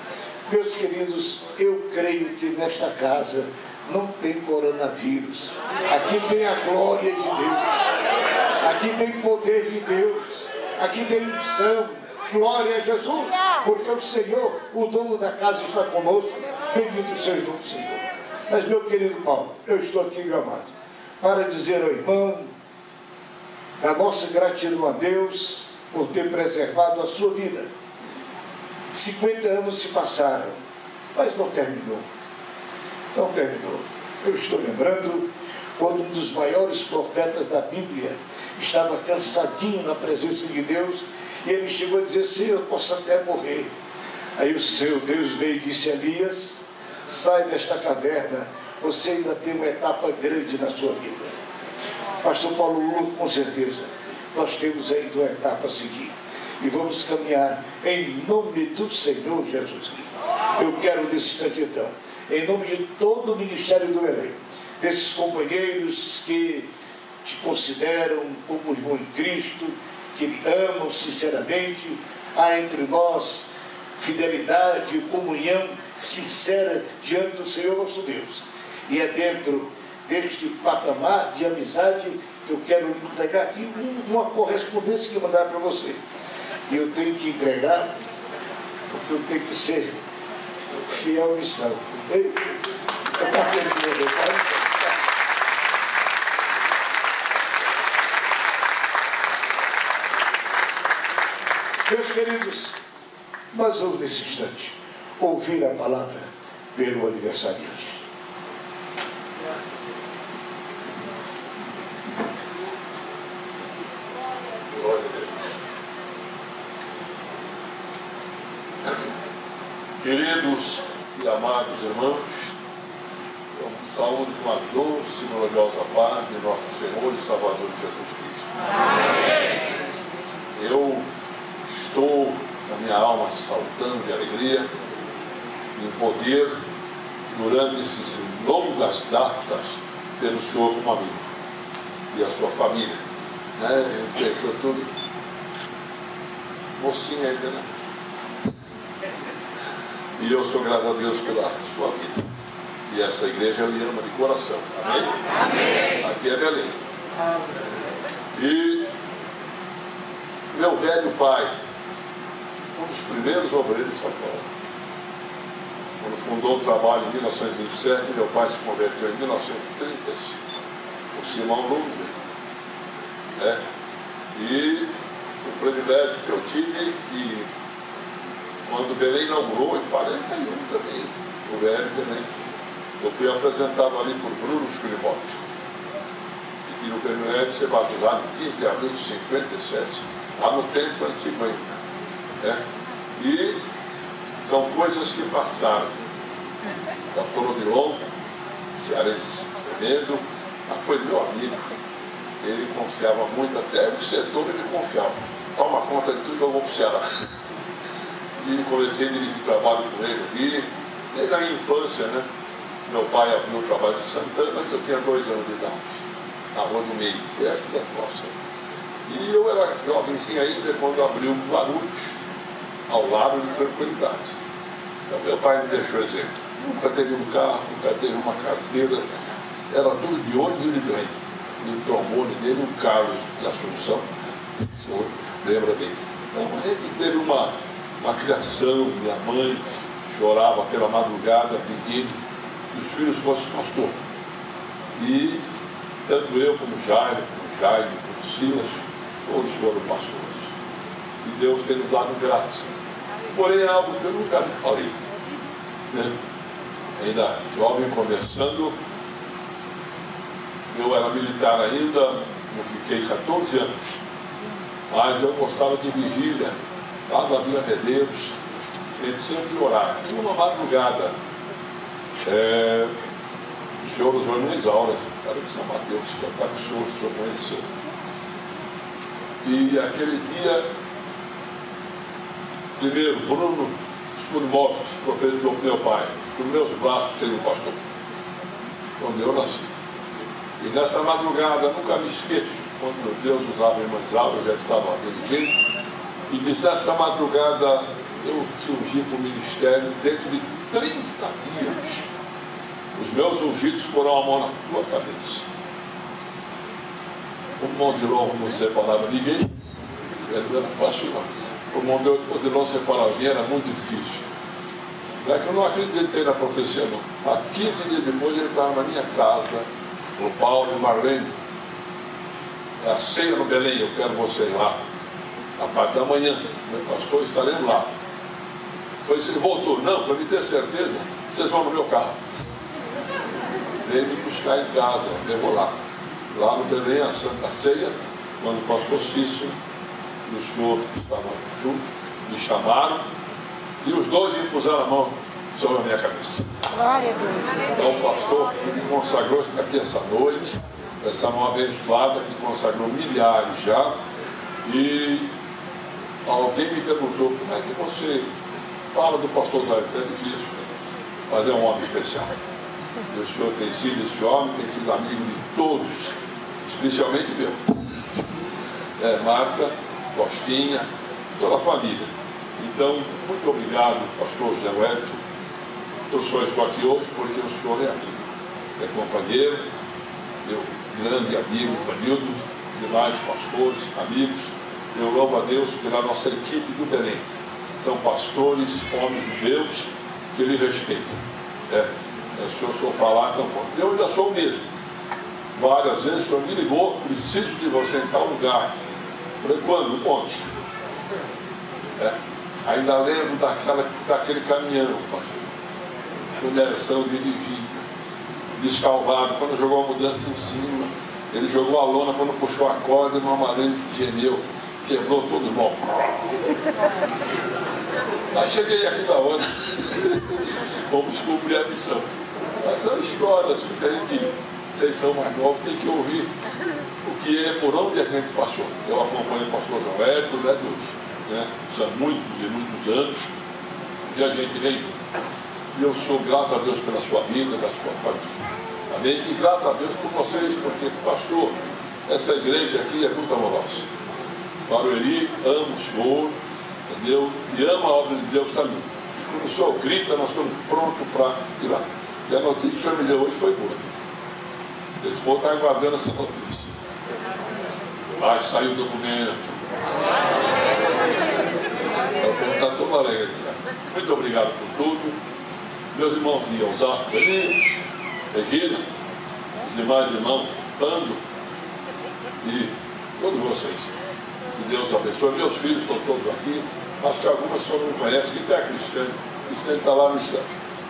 Meus queridos, eu creio que nesta casa não tem coronavírus. Aqui tem a glória de Deus. Aqui tem poder de Deus. Aqui tem unção. Glória a Jesus. Porque o Senhor, o dono da casa, está conosco. Bendito seja o nome do Senhor. Mas, meu querido Paulo, eu estou aqui, meu amado, para dizer ao irmão da nossa gratidão a Deus por ter preservado a sua vida. 50 anos se passaram, mas não terminou. Não terminou. Eu estou lembrando quando um dos maiores profetas da Bíblia estava cansadinho na presença de Deus, e ele chegou a dizer: Senhor, eu posso até morrer. Aí o Senhor Deus veio e disse: Elias, sai desta caverna, você ainda tem uma etapa grande na sua vida. Pastor Paulo Lula, com certeza, nós temos ainda uma etapa a seguir. E vamos caminhar em nome do Senhor Jesus Cristo. Eu quero nesse instante, então, em nome de todo o Ministério do Belém, desses companheiros que te consideram como irmão em Cristo, que me amam sinceramente, há entre nós fidelidade e comunhão sincera diante do Senhor nosso Deus. E é dentro deste patamar de amizade que eu quero entregar aqui uma correspondência que eu vou dar para você. E eu tenho que entregar, porque eu tenho que ser fiel à missão. Meus queridos, nós vamos nesse instante ouvir a palavra pelo aniversariante. Glória a Deus. Queridos e amados irmãos, saúde com a doce e gloriosa paz de nosso Senhor e Salvador Jesus Cristo. Amém. Eu estou, na minha alma, saltando de alegria em poder, durante essas longas datas, ter o Senhor como amigo e a sua família. A gente pensou tudo mocinho ainda, né? E eu sou grato a Deus pela sua vida. E essa igreja eu lhe ama de coração. Amém? Amém. Aqui é Belém. E meu velho pai, um dos primeiros obreiros de São Paulo, quando fundou o trabalho em 1927, meu pai se converteu em 1935, o Simão Lundgren. E o privilégio que eu tive que, quando Belém inaugurou, em 41 também, o velho Belém, eu fui apresentado ali por Bruno Schulimotti, e tive o privilégio de ser batizado em 15 de abril de 57, lá no tempo antigo ainda. E são coisas que passaram. Pastor Odilon, cearense, tremendo, mas foi meu amigo. Ele confiava muito, até o setor ele confiava. Toma conta de tudo que eu vou para o Ceará. E comecei a dividir trabalho com ele aqui, desde a minha infância, né? Meu pai abriu o trabalho de Santana, que eu tinha 2 anos de idade, na Rua do Meio, perto da nossa. E eu era jovenzinho ainda quando abriu o Guarulhos, ao lado de Tranquilidade. Então meu pai me deixou exemplo. Nunca teve um carro, nunca teve uma carteira, era tudo de ônibus e de trem. E o trombone dele, o Carlos de Assunção, o senhor lembra bem. Então a gente teve uma criação, minha mãe chorava pela madrugada pedindo que os filhos fossem pastor. E tanto eu como Jairo, como Silas, todos foram pastores. E Deus tem nos dado graça. Porém é algo que eu nunca lhe falei. Ainda jovem, começando, eu era militar ainda, eu fiquei 14 anos, mas eu gostava de vigília, lá na Vila Medeiros, a gente sempre orava. Uma madrugada, o senhor usou Luiz Aura, era de São Mateus, já estava o senhor conheceu. E aquele dia, primeiro, Bruno Schulimotti profetizou para meu pai, nos meus braços seria o pastor, quando eu nasci. E nessa madrugada, nunca me esqueço, quando Deus usava irmãs Aura, eu já estava dirigindo, e disse: nessa madrugada eu surgi para o ministério dentro de 30 dias. Os meus ungidos foram a mão na tua cabeça. O mundo de longe não separava ninguém, era fácil não. O mundo de longe separava ninguém, era muito difícil. Não é que eu não acreditei na profecia, não. Há 15 dias depois ele estava na minha casa, o Paulo e Marlene. É a ceia no Belém, eu quero vocês lá. A parte da manhã, meu pastor, estaremos lá. Foi isso, ele voltou. Não, para me ter certeza, vocês vão no meu carro. Veio me buscar em casa, levou lá. Lá no Belém, a Santa Ceia, quando o pastor Cícero e o senhor estavam juntos, me chamaram e os dois me puseram a mão sobre a minha cabeça. Então o pastor que me consagrou está aqui essa noite, essa mão abençoada que consagrou milhares já. E alguém me perguntou, como é que você fala do pastor Zé? É difícil, mas é um homem especial. E o senhor tem sido esse homem, tem sido amigo de todos, especialmente meu. Marta, Costinha, toda a família. Então, muito obrigado, pastor José Wellington. Eu só estou aqui hoje porque o senhor é amigo, é companheiro, meu grande amigo, Vanildo, demais pastores, amigos. Eu louvo a Deus pela nossa equipe do Belém. São pastores, homens de Deus, que lhe respeitam. Se o senhor falar, então pode. Eu ainda sou o mesmo. Várias vezes o senhor me ligou, preciso de você em tal lugar. Falei, quando? Ontem. Ainda lembro daquele caminhão, direção dirigida, descalvado, quando jogou a mudança em cima. Ele jogou a lona, quando puxou a corda, uma Marlene que gemeu, quebrou todo o bom. Aí cheguei aqui da hora, vamos cumprir a missão. Mas são histórias que a gente, vocês são mais novos, tem que ouvir o que é por onde a gente passou. Eu acompanho o pastor Roberto, são muitos e muitos anos que a gente vem. E eu sou grato a Deus pela sua vida, da sua família. Amém? E grato a Deus por vocês, porque, pastor, essa igreja aqui é muito amorosa. Barueri ama o Senhor, entendeu? E ama a obra de Deus também. Quando o Senhor grita, nós estamos prontos para ir lá. E a notícia que o Senhor me deu hoje foi boa. Esse povo está aguardando essa notícia. Mas saiu o documento. Está todo alegre. Muito obrigado por tudo. Meus irmãos de Osasco, Benítez, Regina, os demais irmãos, Pando e todos vocês. Que Deus abençoe. Meus filhos estão todos aqui. Acho que algumas só não me conhecem. Quem é a Cristiane? Cristiane está lá no estado.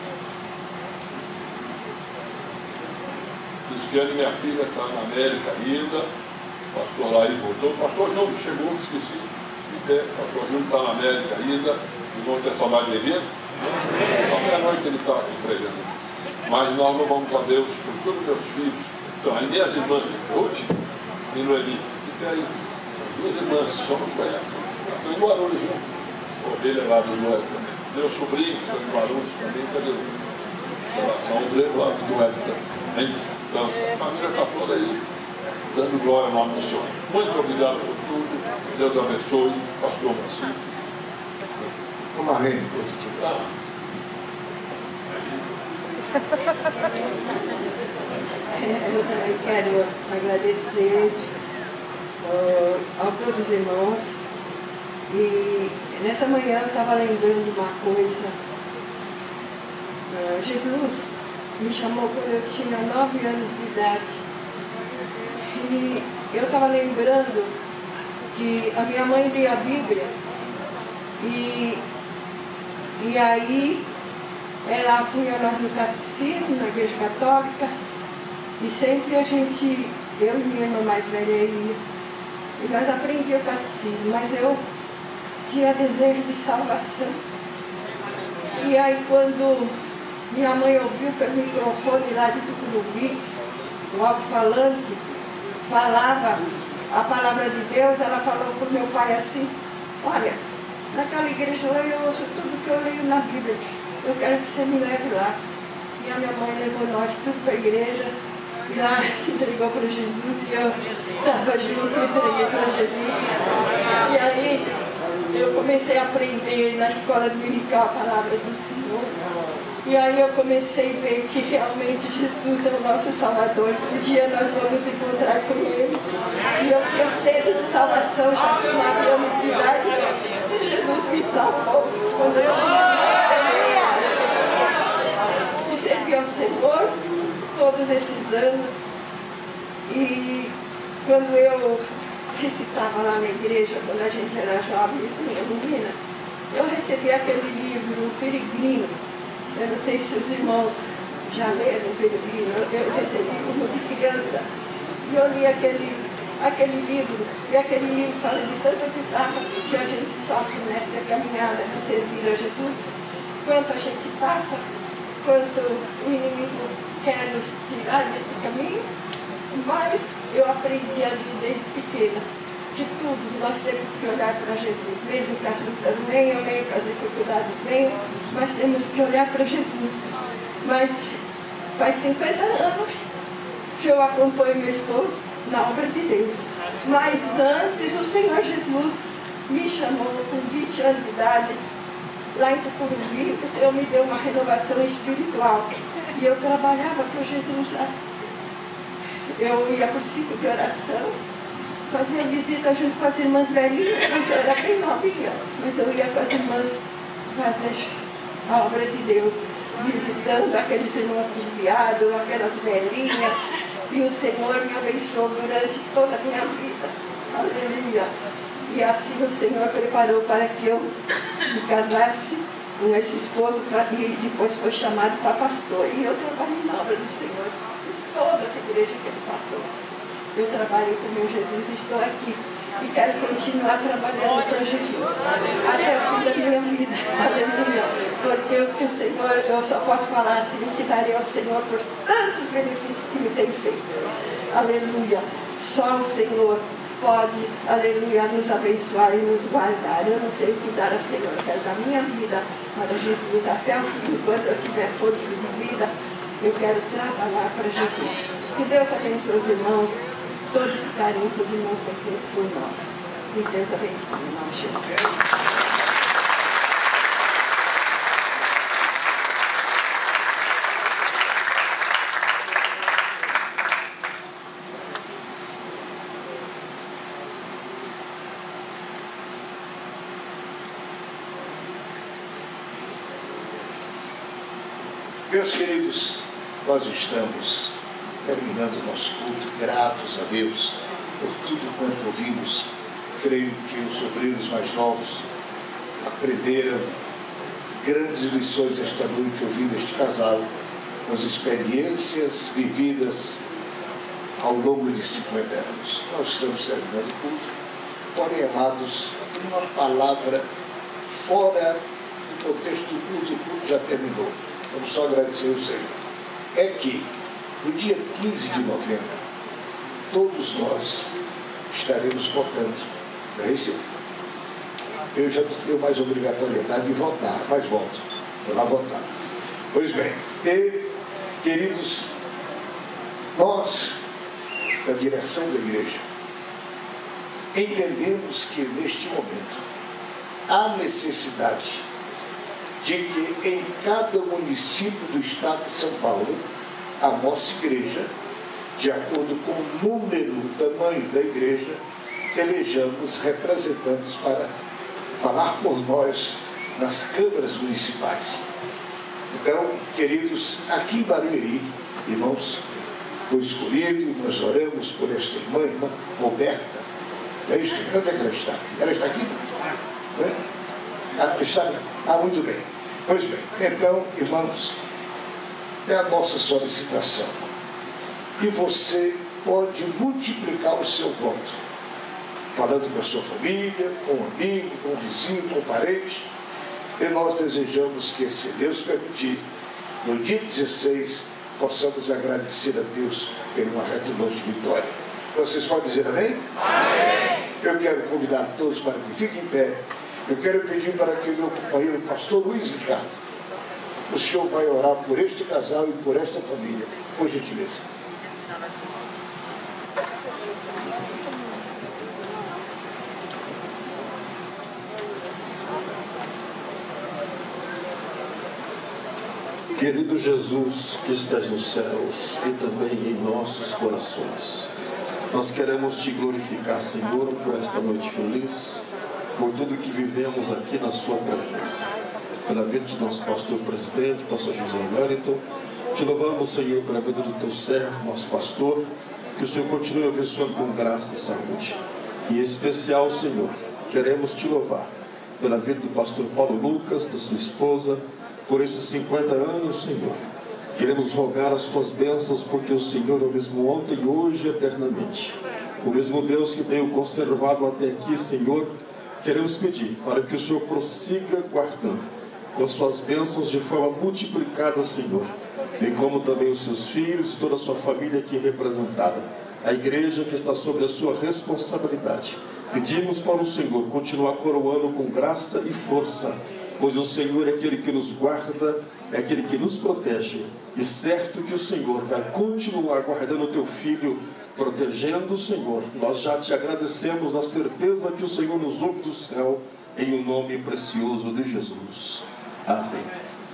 Cristiane, minha filha, está na América ainda. O pastor Laí voltou. O pastor Júnior chegou, esqueci. O pastor Júnior está na América ainda. Irmão, ter saudade de evento. À meia-noite ele está aqui pregando. Mas nós louvamos a Deus por todos os meus filhos. Então, aí minhas irmãs, Ruth e Noemi, fica aí. Duas irmãs que só não conhecem. Estão em Guarulhos, né? Ovelha lá do Noel também. Meus sobrinhos estão em Guarulhos também. Cadê? São André lá do Noel também. Então, a família está toda aí, dando glória ao nome do Senhor. Muito obrigado por tudo. Deus abençoe. Pastor Marcinho. Uma reina. Eu também quero agradecer a todos os irmãos. E nessa manhã eu estava lembrando uma coisa. Jesus me chamou quando eu tinha 9 anos de idade. E eu estava lembrando que a minha mãe lia a Bíblia. E aí ela punha nós no catecismo, na igreja católica, e sempre a gente, eu e minha irmã mais velha ia, e nós aprendíamos o catecismo, mas eu tinha desejo de salvação. E aí quando minha mãe ouviu pelo microfone lá de Tucuruvi, o alto-falante falava a palavra de Deus, ela falou para o meu pai assim, olha, naquela igreja lá eu ouço tudo que eu leio na Bíblia. Eu quero que você me leve lá. E a minha mãe levou nós tudo para a igreja. E lá se entregou para Jesus. E eu estava junto e entreguei para Jesus. E aí eu comecei a aprender na escola dominical a palavra do Senhor. E aí eu comecei a ver que realmente Jesus é o nosso Salvador. Um dia nós vamos encontrar com Ele. E eu tinha sede de salvação, já que não havíamos de idade. Jesus me salvou quando eu tinha e servi ao Senhor todos esses anos. E quando eu recitava lá na igreja, quando a gente era jovem, menina, eu recebi aquele livro, O Peregrino. Eu não sei se os irmãos já leram O Peregrino, eu recebi como de criança. E eu li aquele livro, e aquele livro fala de tantas etapas que a gente sofre nesta caminhada de servir a Jesus, quanto a gente passa, quanto o inimigo quer nos tirar deste caminho, mas eu aprendi ali desde pequena que tudo nós temos que olhar para Jesus, mesmo que as lutas venham, mesmo que as dificuldades venham, mas temos que olhar para Jesus. Mas faz 50 anos que eu acompanho meu esposo na obra de Deus. Mas antes o Senhor Jesus me chamou com 20 anos de idade, lá em Tucuruvi, o Senhor me deu uma renovação espiritual. E eu trabalhava para Jesus lá. Eu ia para o ciclo de oração, fazia visita junto com as irmãs velhinhas, mas eu era bem novinha, mas eu ia com as irmãs fazer a obra de Deus, visitando aqueles irmãos desviados, aquelas velhinhas, e o Senhor me abençoou durante toda a minha vida. Aleluia! E assim o Senhor preparou para que eu me casasse com esse esposo e depois foi chamado para pastor. E eu trabalhei na obra do Senhor, em toda essa igreja que ele passou. Eu trabalhei com o meu Jesus, estou aqui e quero continuar trabalhando para Jesus até o fim da minha vida. Aleluia! Porque o Senhor, eu só posso falar assim, que darei ao Senhor por tantos benefícios que me tem feito. Aleluia! Só o Senhor pode, aleluia, nos abençoar e nos guardar. Eu não sei o que dar ao Senhor, eu quero dar minha vida para Jesus até o fim, enquanto eu tiver fôlego de vida. Eu quero trabalhar para Jesus. Que Deus abençoe os irmãos, todo esse carinho que os irmãos têm feito por nós. E Deus abençoe, em nome de Jesus. Meus queridos, nós estamos terminando o nosso culto, gratos a Deus por tudo quanto ouvimos. Creio que os obreiros mais novos aprenderam grandes lições esta noite, ouvindo este casal, com as experiências vividas ao longo de 50 anos. Nós estamos terminando o culto, porém, amados, uma palavra fora do contexto do culto, o culto já terminou. Vamos só agradecer ao Senhor. É que, no dia 15 de novembro, todos nós estaremos votando. Não é isso? Eu já não tenho mais obrigatoriedade de votar, mas volto. Vou lá votar. Pois bem, queridos, nós, da direção da igreja, entendemos que neste momento há necessidade de que em cada município do estado de São Paulo, a nossa igreja, de acordo com o número, o tamanho da igreja, elejamos representantes para falar por nós nas câmaras municipais. Então, queridos, aqui em Barueri, irmãos, foi escolhido e nós oramos por esta irmã Roberta. É isso? Onde é que ela está? Ela está aqui? Está? Muito bem. Pois bem, então, irmãos, é a nossa solicitação. E você pode multiplicar o seu voto, falando com a sua família, com um amigo, com um vizinho, com um parente. E nós desejamos que, se Deus permitir, no dia 16, possamos agradecer a Deus por uma retidão de vitória. Vocês podem dizer amém? Amém! Eu quero convidar todos para que fiquem em pé. Eu quero pedir para que o meu companheiro, o pastor Luiz Ricardo, o senhor vai orar por este casal e por esta família, por gentileza. Querido Jesus, que estás nos céus e também em nossos corações, nós queremos te glorificar, Senhor, por esta noite feliz, por tudo que vivemos aqui na sua presença. Pela vida de nosso pastor presidente, pastor José Wellington, te louvamos, Senhor, pela vida do teu servo, nosso pastor, que o Senhor continue abençoando com graça e saúde. E em especial, Senhor, queremos te louvar pela vida do pastor Paulo Lucas, da sua esposa, por esses 50 anos, Senhor. Queremos rogar as tuas bênçãos, porque o Senhor é o mesmo ontem, hoje e eternamente. O mesmo Deus que tem o conservado até aqui, Senhor. Queremos pedir para que o Senhor prossiga guardando com as suas bênçãos de forma multiplicada, Senhor. Bem como também os seus filhos e toda a sua família aqui representada. A igreja que está sob a sua responsabilidade. Pedimos para o Senhor continuar coroando com graça e força, pois o Senhor é aquele que nos guarda, é aquele que nos protege. E certo que o Senhor vai continuar guardando o teu filho, protegendo o Senhor. Nós já te agradecemos na certeza que o Senhor nos ouve do céu, em o nome precioso de Jesus. Amém.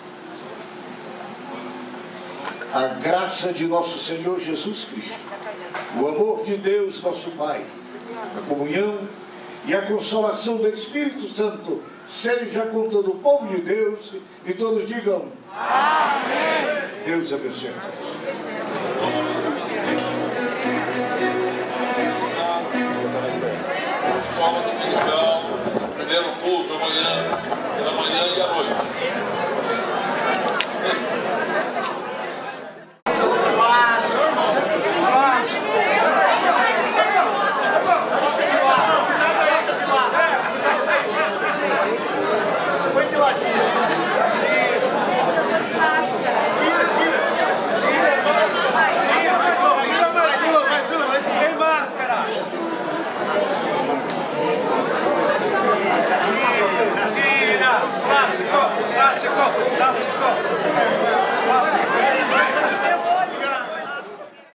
A graça de nosso Senhor Jesus Cristo, o amor de Deus, nosso Pai, a comunhão e a consolação do Espírito Santo seja com todo o povo de Deus, e todos digam amém. Deus abençoe a todos. Escola dominical, primeiro culto amanhã, pela manhã e à noite. Plástico!